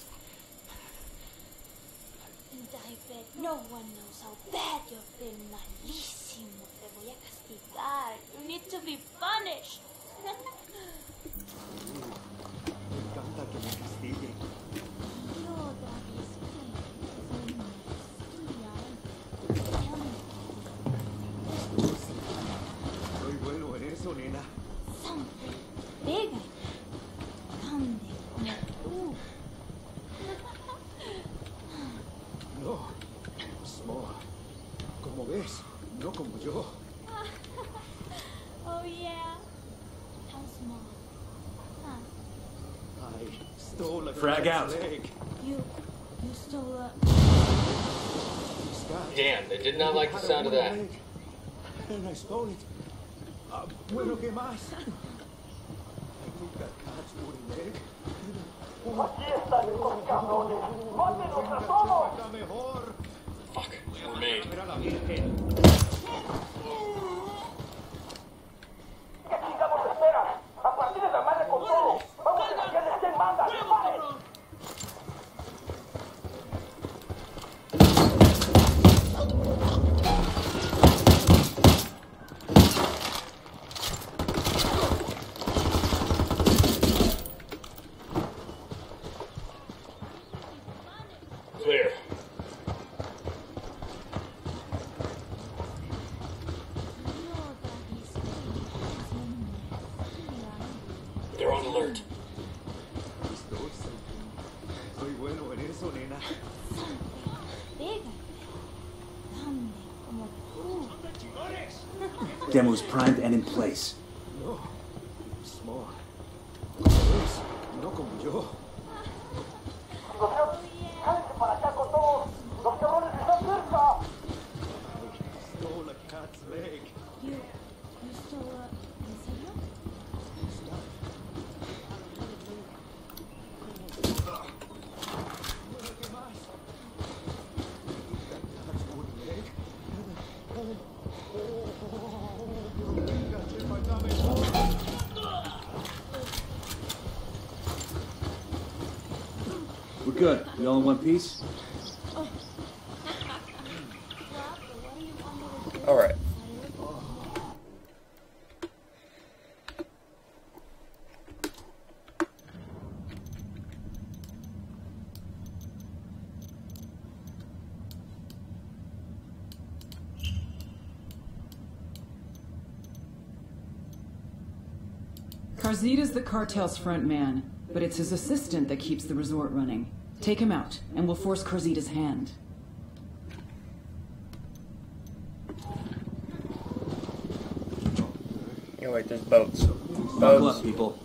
And I bet no one knows how bad you've been, malísimo. Te voy a castigar. You need to be punished. Me encanta que me castiguen. Soy bueno en eso, nena. Pega. Grande como tú. No, small. Como ves, no como yo. Oh yeah. How small. Huh. I stole a Frag cat's out. leg. You, you stole a... Damn, they did not like the sound of that. And I stole it. Ah, bueno, ¿qué más? I took that cat's wooden leg. Aquí están estos cabrones. ¡Mátenlos a todos! Mejor. Fuck, we're made. ¿Qué chingados esperan? A partir de la madre con todo. Vamos a cambiarles quién manda. ¡Disparen! Clear. They're on alert. Soy bueno en eso, nena. Pega. Grande como tú. Demo's primed and in place. No, small. Como ves, no como yo. ¡Jálense para acá con todos! ¡Los cabrones están cerca! I stole a cat's leg. You, you stole a... ¿En serio? ¿Qué más? That cat's wooden leg. Venga, chepa, dame. We're good. We all in one piece? Alright. Carzita's the cartel's front man, but it's his assistant that keeps the resort running. Take him out, and we'll force Carzita's hand. Oh wait, there's boats. Buckle Boats. up, people.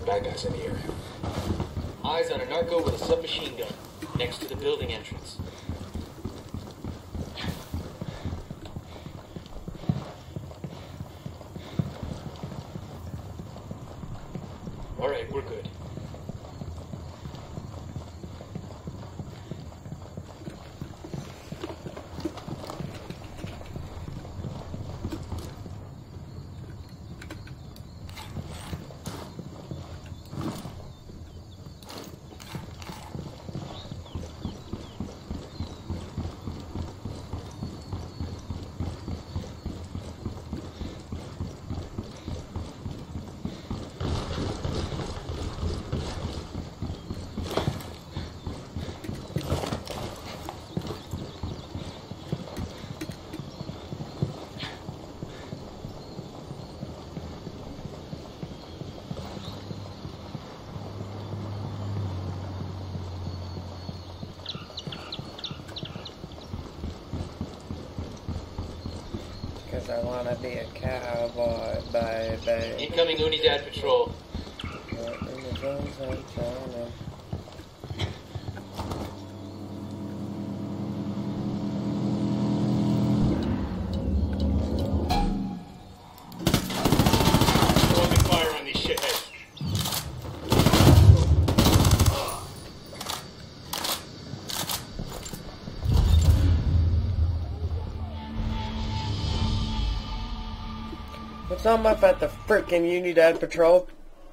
bad guys in the area. Eyes on a narco with a submachine gun next to the building entrance. All right, we're good. Cause I wanna be a cowboy, baby. Incoming Unidad patrol. Out in the zone, sunshine. Open fire on these shitheads. What's up at the frickin' Unidad Patrol?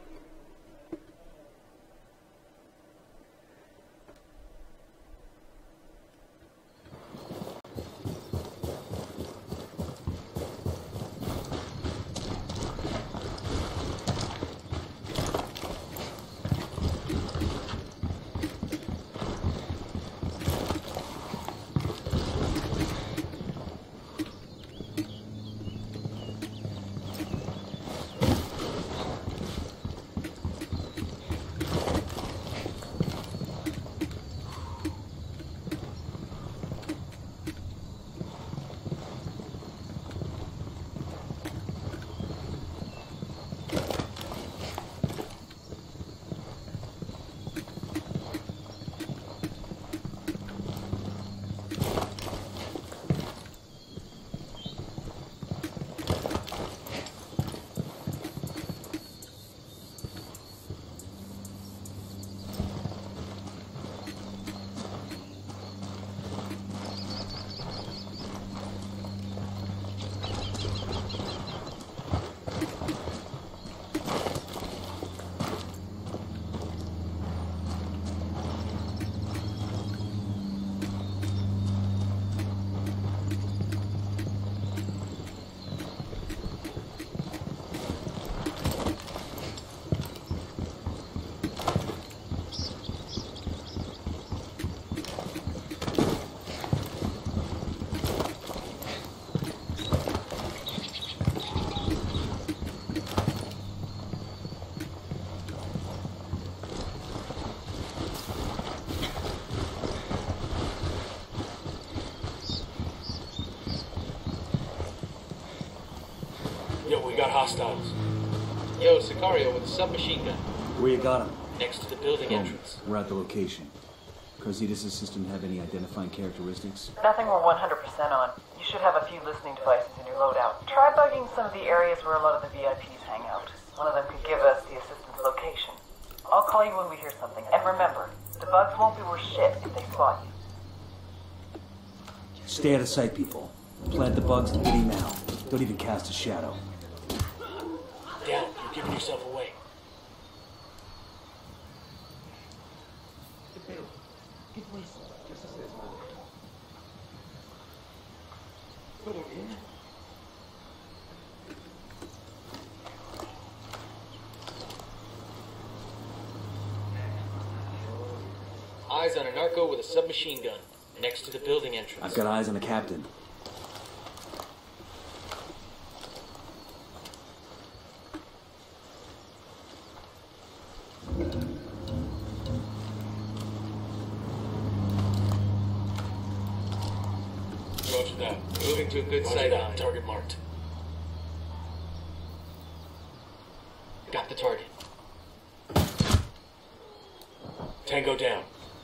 Yo, we got hostiles. Yo, Sicario with a submachine gun Where you got him? next to the building Boom. entrance. We're at the location. Carzitas' system have any identifying characteristics? Nothing we're one hundred percent on. You should have a few listening devices in your loadout. Try bugging some of the areas where a lot of the V I Ps hang out. One of them could give us the assistant's location. I'll call you when we hear something. And remember, the bugs won't be worth shit if they spot you. Stay out of sight, people. Plant the bugs and hit him now. Don't even cast a shadow. Down, you're giving yourself away. Eyes on a narco with a submachine gun next to the building entrance. I've got eyes on the captain. Roger that. Moving to a good Roger sight that. line. Target marked. Got the target. Tango down.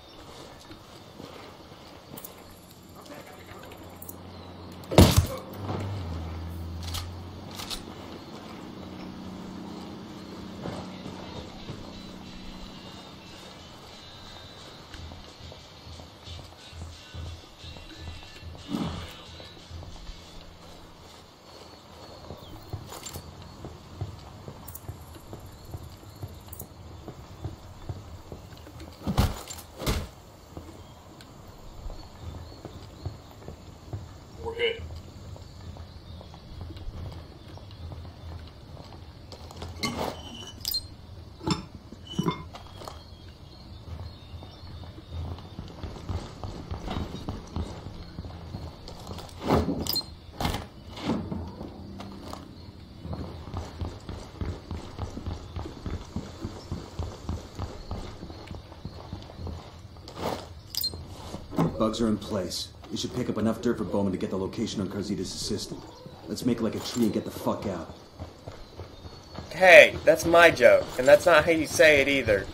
We're good. Bugs are in place. We should pick up enough dirt for Bowman to get the location on Carzita's assistant. Let's make like a tree and get the fuck out. Hey, that's my joke, and that's not how you say it either.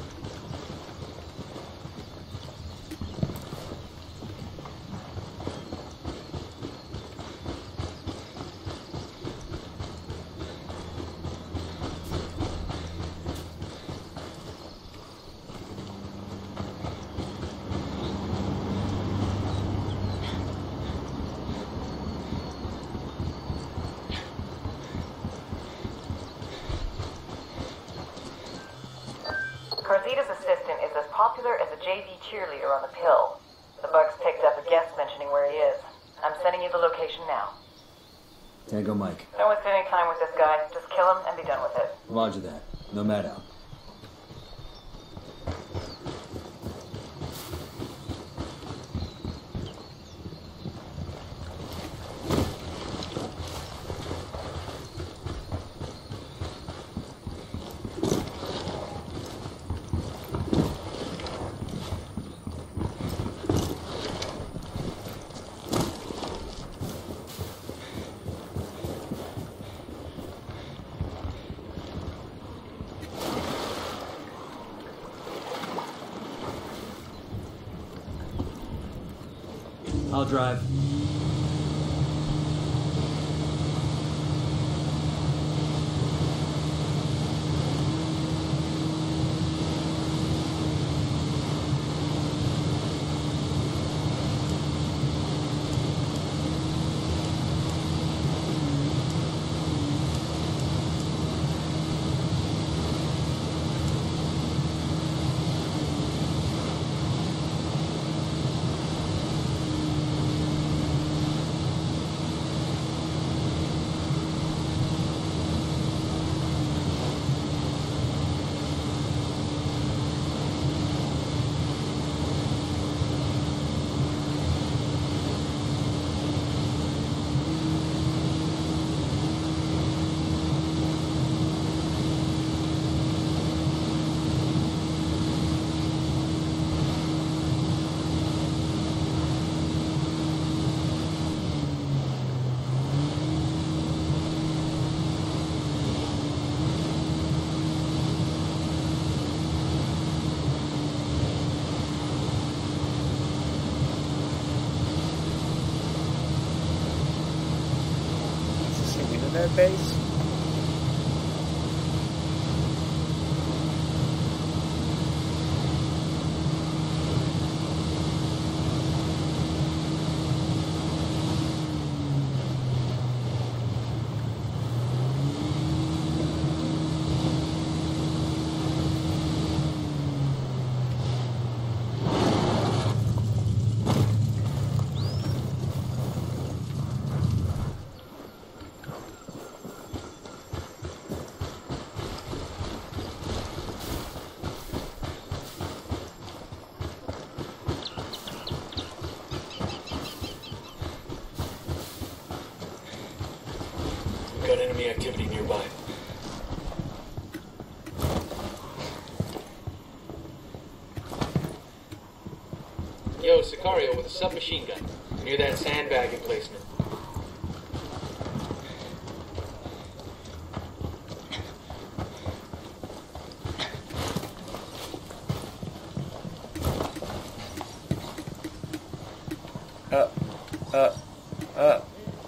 Carzita's assistant is as popular as a J V cheerleader on the pill. The bugs picked up a guest mentioning where he is. I'm sending you the location now. Tango Mike. Don't waste any time with this guy. Just kill him and be done with it. Roger that. Nomad out. I'll drive. That base? Got enemy activity nearby. Yo, Sicario with a submachine gun. Near that sandbag emplacement. Up. Up. Up.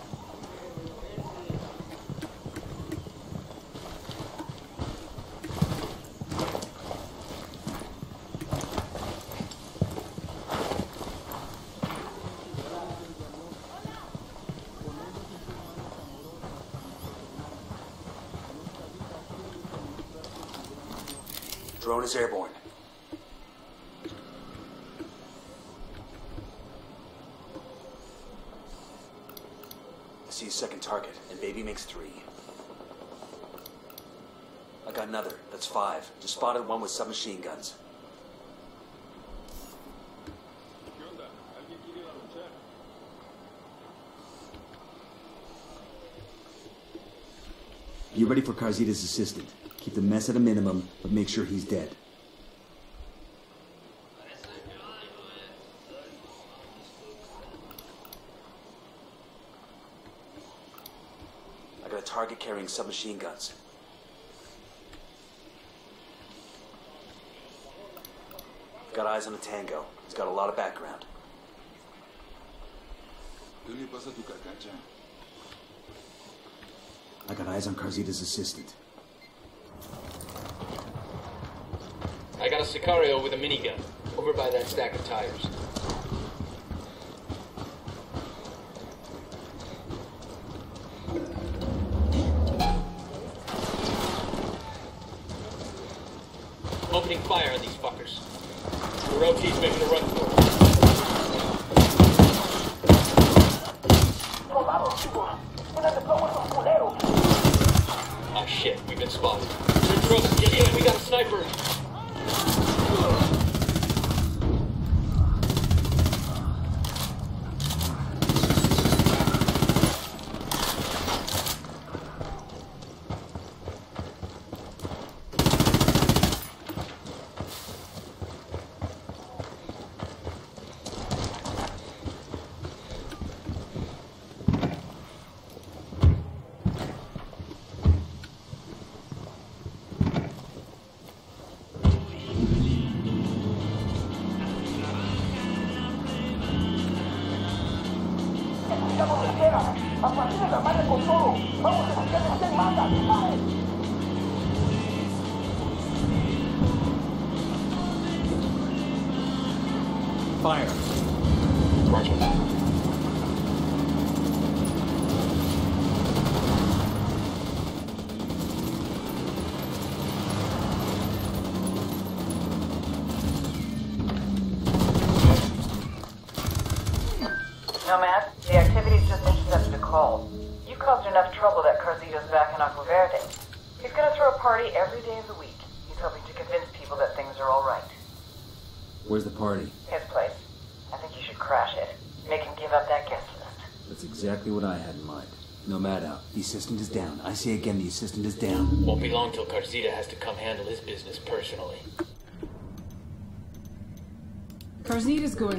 Drone is airborne. I see a second target, and baby makes three. I got another. That's five. Just spotted one with submachine guns. You ready for Carzita's assistant? Keep the mess at a minimum, but make sure he's dead. I got a target carrying submachine guns. Got eyes on a tango. He's got a lot of background. I got eyes on Carzita's assistant. I got a Sicario with a minigun, over by that stack of tires. Opening fire on these fuckers. The O T's making a run for it. Ah shit, we've been spotted. We're in trouble. Get in, we got a sniper. Fire. Roger. Nomad, the activity's just intercepted a call. You caused enough trouble that Carzita's back in Agua Verde. He's gonna throw a party every day of the week. He's hoping to convince people that things are all right. Where's the party? His place. I think you should crash it. Make him give up that guest list. That's exactly what I had in mind. Nomad out. The assistant is down. I say again, the assistant is down. Won't be long till Carzita has to come handle his business personally. Carzita's going...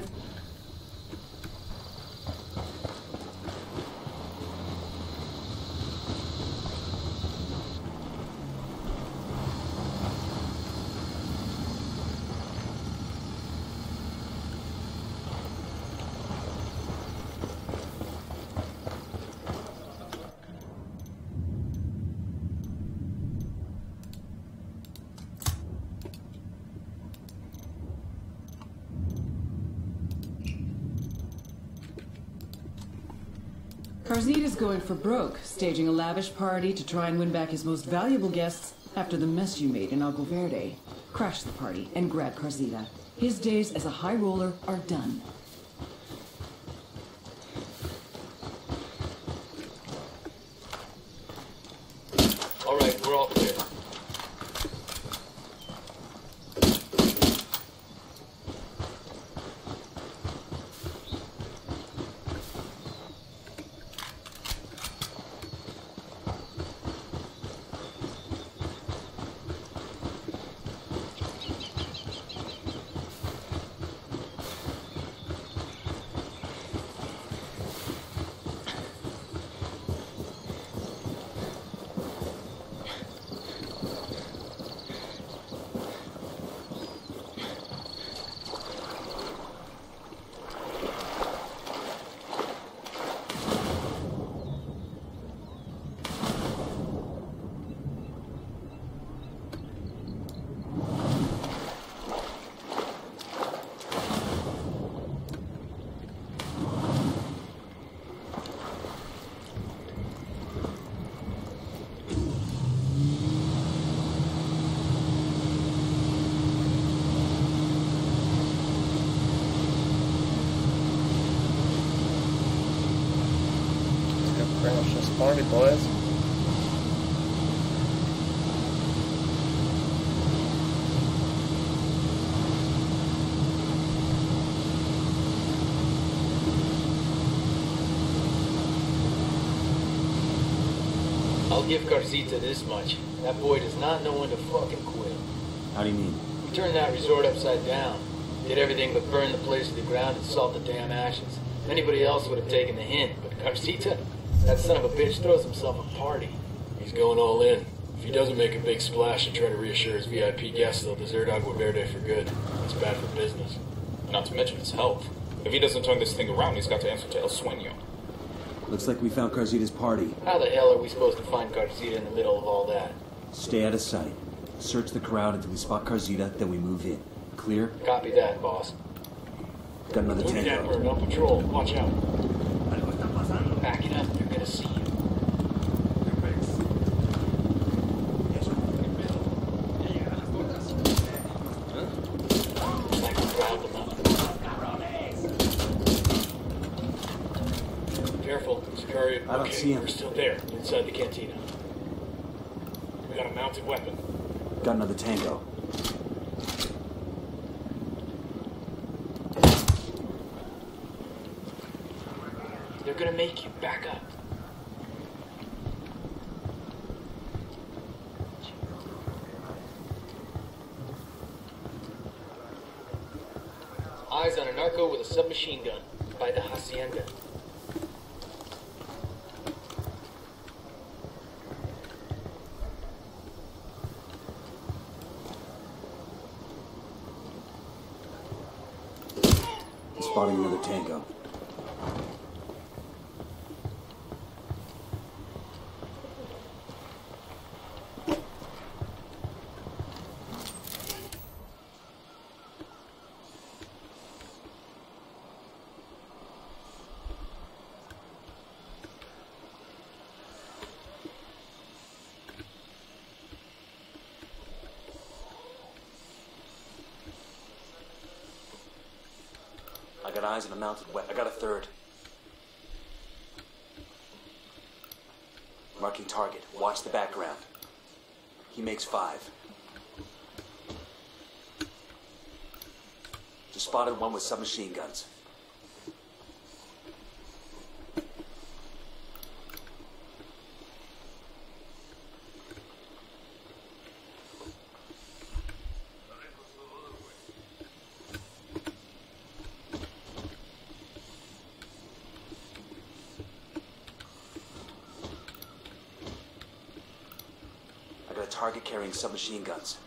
Carzita's going for broke, staging a lavish party to try and win back his most valuable guests after the mess you made in Agua Verde. Crash the party and grab Carzita. His days as a high roller are done. All right, we're all clear. Let's just party, boys. I'll give Carzita this much. That boy does not know when to fucking quit. How do you mean? We turned that resort upside down. Did everything but burn the place to the ground and salt the damn ashes. Anybody else would have taken the hint, but Carzita, that son of a bitch throws himself a party. He's going all in. If he doesn't make a big splash and try to reassure his V I P guests, they'll desert Agua Verde for good. It's bad for business. Not to mention his health. If he doesn't turn this thing around, he's got to answer to El Sueño. Looks like we found Carzita's party. How the hell are we supposed to find Carzita in the middle of all that? Stay out of sight. Search the crowd until we spot Carzita, then we move in. Clear? Copy that, boss. Got another Lieutenant tango. Atwood on patrol. Watch out. Back it up. They're gonna see you. Like we riled them up. Careful. Sicario. I don't okay, see him. We're still there, inside the cantina. We got a mounted weapon. Got another tango. They're gonna make you back up. Eyes on a narco with a submachine gun by the hacienda. Spotting another tango. I got eyes on a mounted weapon. I got a third. Marking target. Watch the background. He makes five. Just spotted one with submachine guns. A target carrying submachine guns.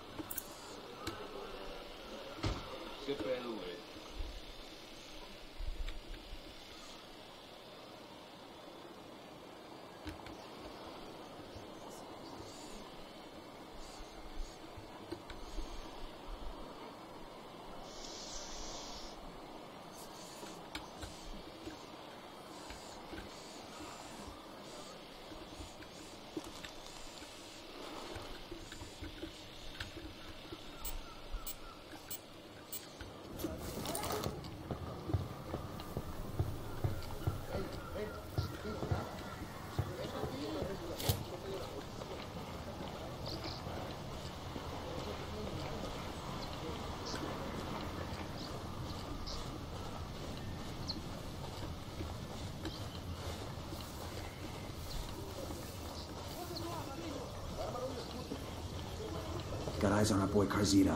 Got eyes on our boy Carzita.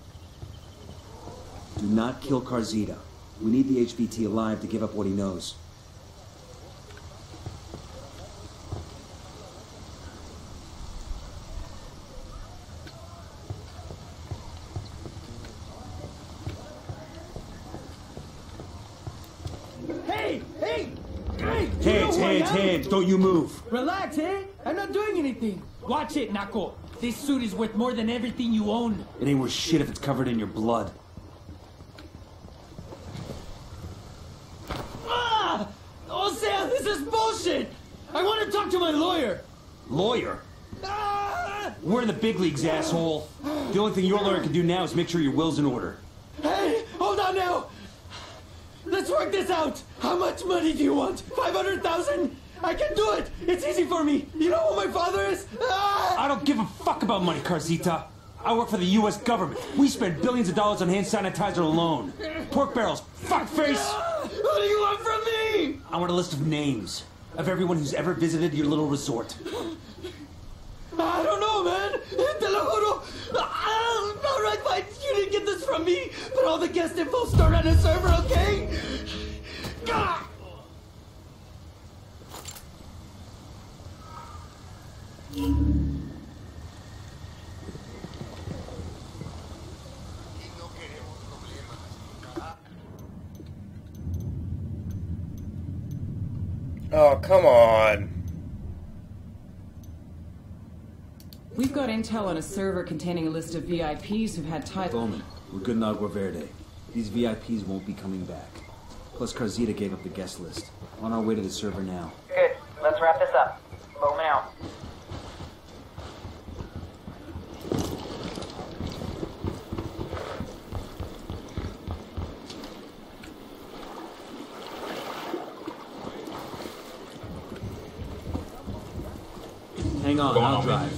Do not kill Carzita. We need the H B T alive to give up what he knows. Hey! Hey! Hey! Hands, hands, hands! Don't you move! Relax, eh? I'm not doing anything. Watch it, Nako. This suit is worth more than everything you own. It ain't worth shit if it's covered in your blood. Ah! Oh, Sam, this is bullshit! I want to talk to my lawyer. Lawyer? Ah! We're in the big leagues, asshole. The only thing your lawyer can do now is make sure your will's in order. Hey, hold on now. Let's work this out. How much money do you want? five hundred thousand? I can do it! It's easy for me! You know who my father is? Ah! I don't give a fuck about money, Carzita. I work for the U S government. We spend billions of dollars on hand sanitizer alone. Pork barrels, fuckface! Ah! What do you want from me? I want a list of names of everyone who's ever visited your little resort. I don't know, man. Te lo juro. Ah, all right, fine. You didn't get this from me, but all the guest info stored on a server, okay? Ah! Oh, come on. We've got intel on a server containing a list of V I Ps who've had time. Bowman, we're good in Agua Verde. These V I Ps won't be coming back. Plus, Carzita gave up the guest list. On our way to the server now. Good. Let's wrap this up. Bowman out. Hang on, Going I'll on, drive.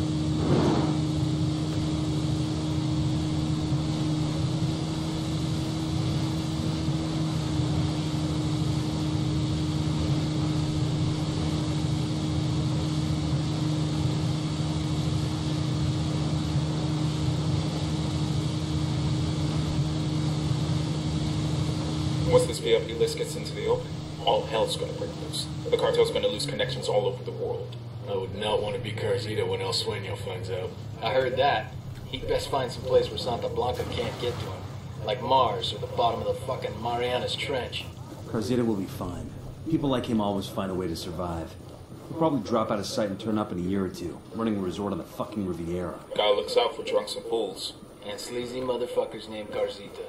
Once this V I P list gets into the open, all hell's gonna break loose. The cartel's gonna lose connections all over the world. I would not want to be Carzita when El Sueño finds out. I heard that. He'd best find some place where Santa Blanca can't get to him. Like Mars or the bottom of the fucking Marianas Trench. Carzita will be fine. People like him always find a way to survive. He'll probably drop out of sight and turn up in a year or two, running a resort on the fucking Riviera. Guy looks out for drunks and fools. And sleazy motherfuckers named Carzita.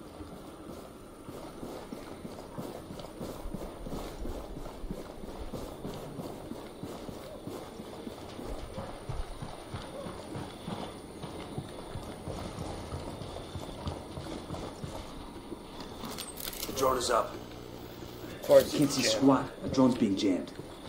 The drone is up. Of course, Can't see yeah. squat. The drone's being jammed.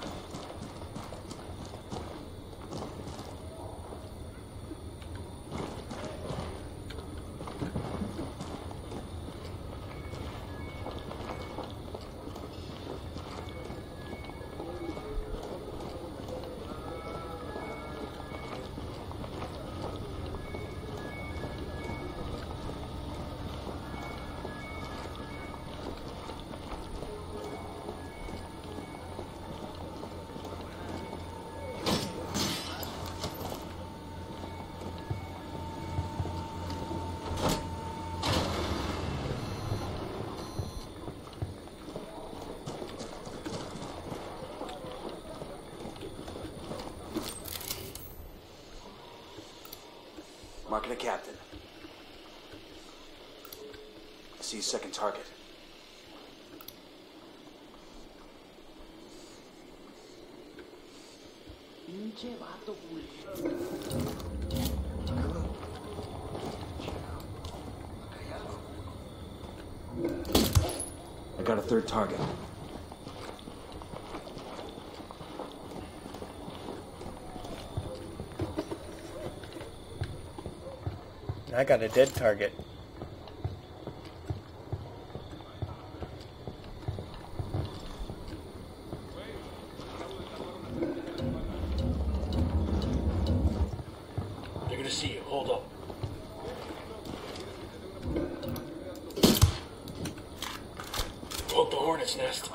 Marking a captain. I see a second target. I got a third target. I got a dead target. They're gonna see you. Hold up. Poke the hornet's nest.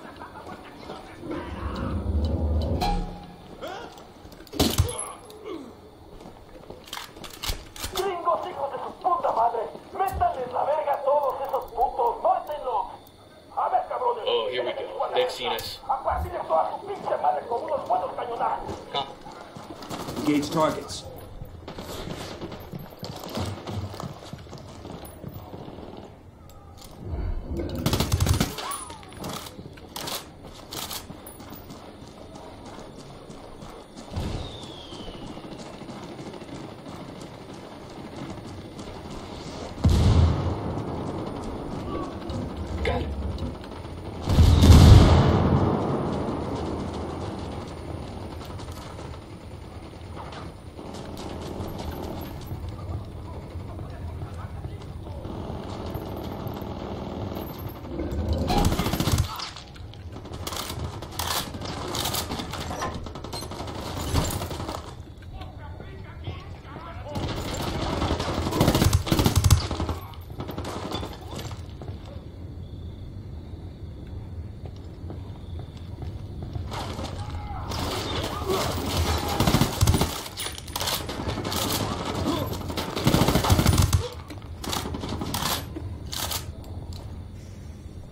Gringos, hijos de su puta madre. Métanles la verga a todos esos putos. ¡Mátenlos! A ver, cabrones. Oh, here we go. They've seen us. Aguanten toda su pinche madre con unos buenos cañonazos. Come. Engage targets. Got it.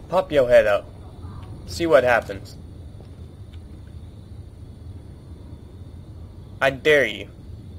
Pop your head up. See what happens. I dare you.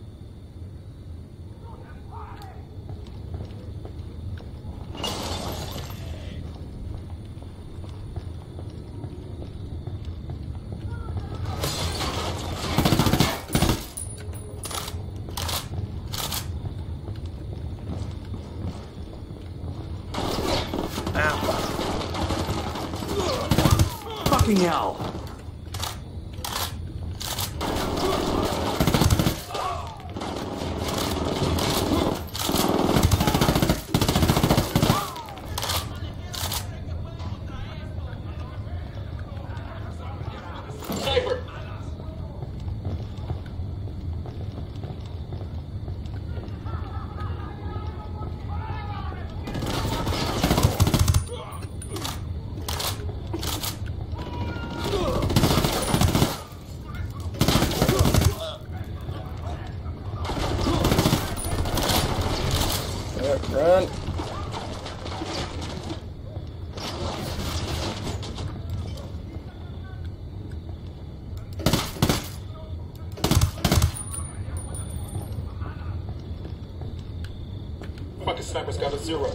Fucking hell! Sniper! Run. Fucking sniper's got a zero.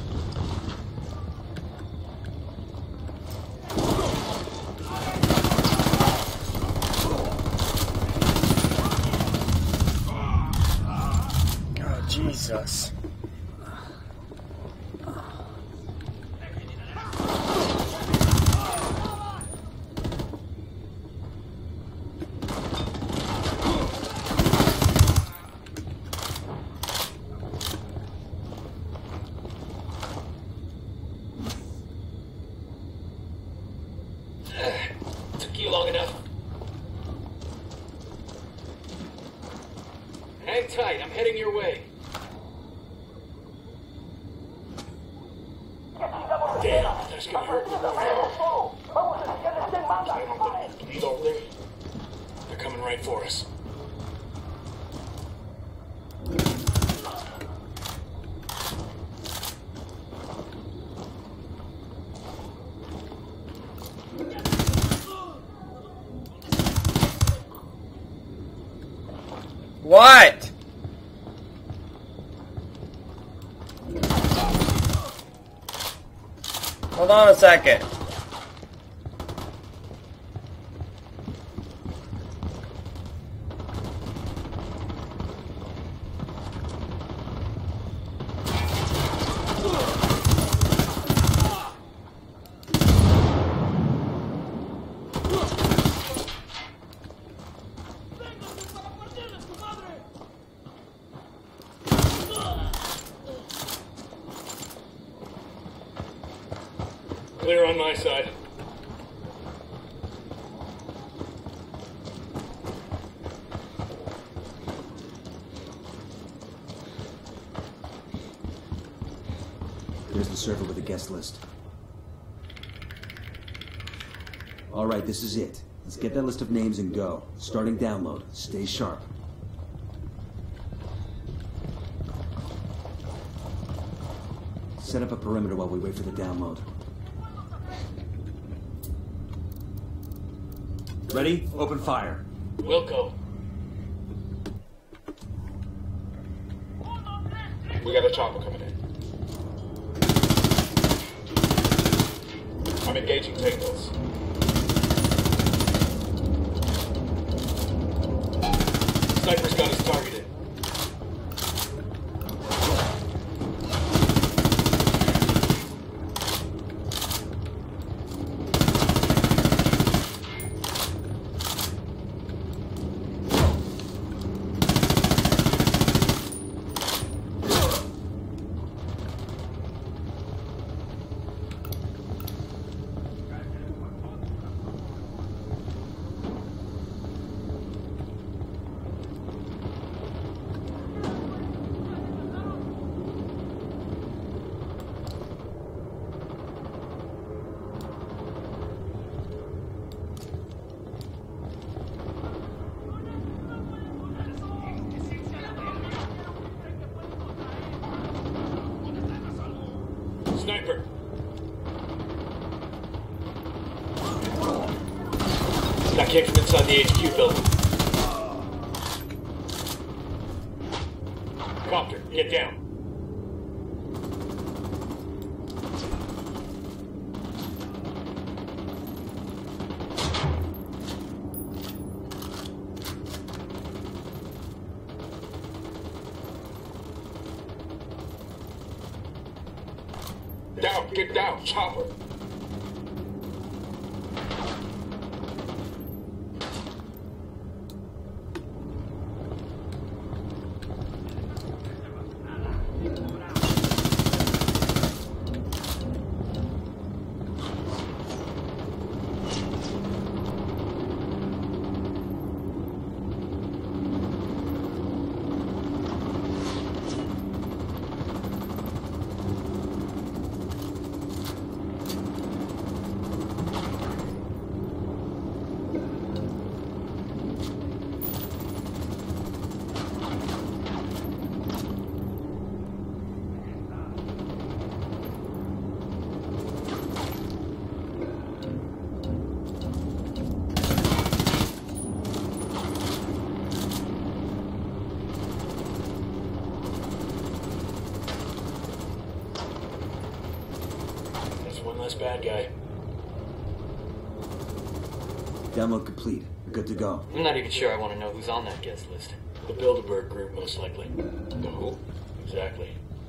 Oh, Jesus. Took you long enough. Hang tight, I'm heading your way. Damn, that's gonna hurt. He's over there. They're coming right for us. What? Hold on a second. Clear on my side. There's the server with the guest list. Alright, this is it. Let's get that list of names and go. Starting download. Stay sharp. Set up a perimeter while we wait for the download. Ready? Open fire. Wilco. We got a chopper coming in. I'm engaging tangles. Sniper's got us targeted. That came from inside the H Q building. Copter, get down. Down, get down, chopper. One less bad guy. Demo complete. We're good to go. I'm not even sure I want to know who's on that guest list. The Bilderberg group, most likely. The who? Exactly.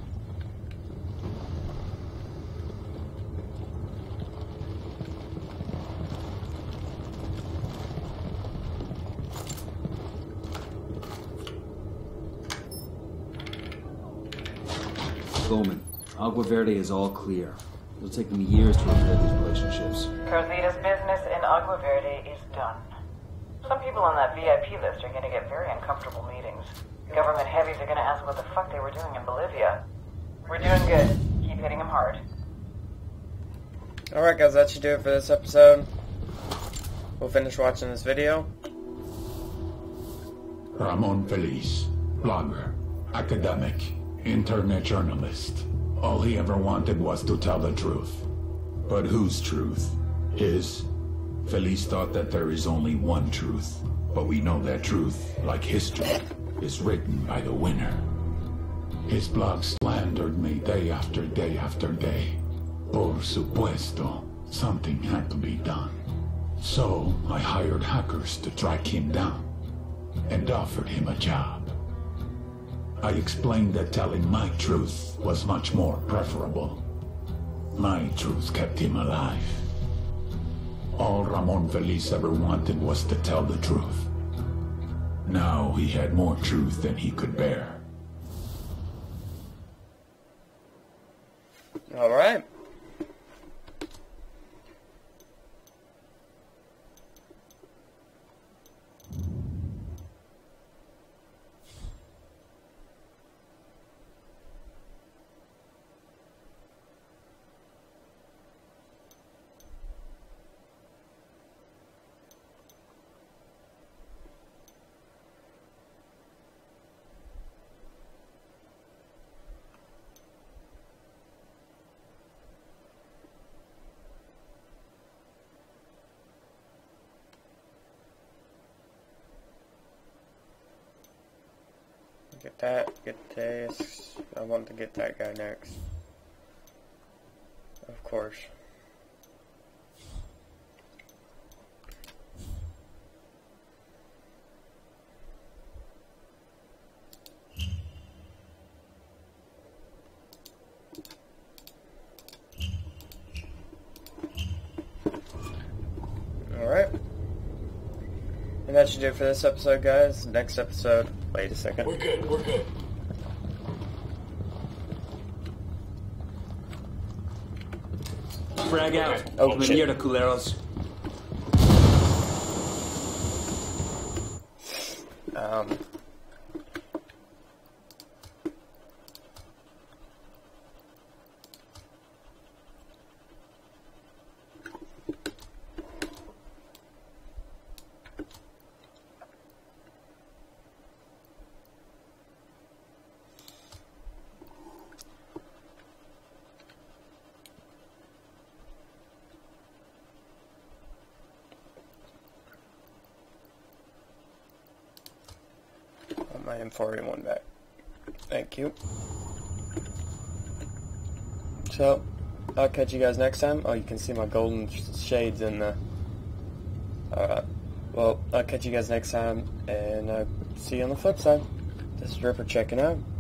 Bowman, Agua Verde is all clear. It'll take them years to repair these relationships. Carlita's business in Agua Verde is done. Some people on that V I P list are going to get very uncomfortable meetings. Government heavies are going to ask what the fuck they were doing in Bolivia. We're doing good. Keep hitting them hard. Alright guys, that should do it for this episode. We'll finish watching this video. Ramon Feliz, blogger, academic, internet journalist. All he ever wanted was to tell the truth. But whose truth? His? Feliz thought that there is only one truth. But we know that truth, like history, is written by the winner. His blog slandered me day after day after day. Por supuesto, something had to be done. So I hired hackers to track him down and offered him a job. I explained that telling my truth was much more preferable. My truth kept him alive. All Ramon Feliz ever wanted was to tell the truth. Now he had more truth than he could bear. All right. Get that, get this. I want to get that guy next. Of course. Alright. And that should do it for this episode, guys. Next episode. Wait a second. We're good, we're good. Frag out. Oh, Come shit. here, culeros. Um. my M four eighty-one back. Thank you. So, I'll catch you guys next time. Oh, you can see my golden shades in the... Alright. Well, I'll catch you guys next time, and uh, see you on the flip side. This is Ripper checking out.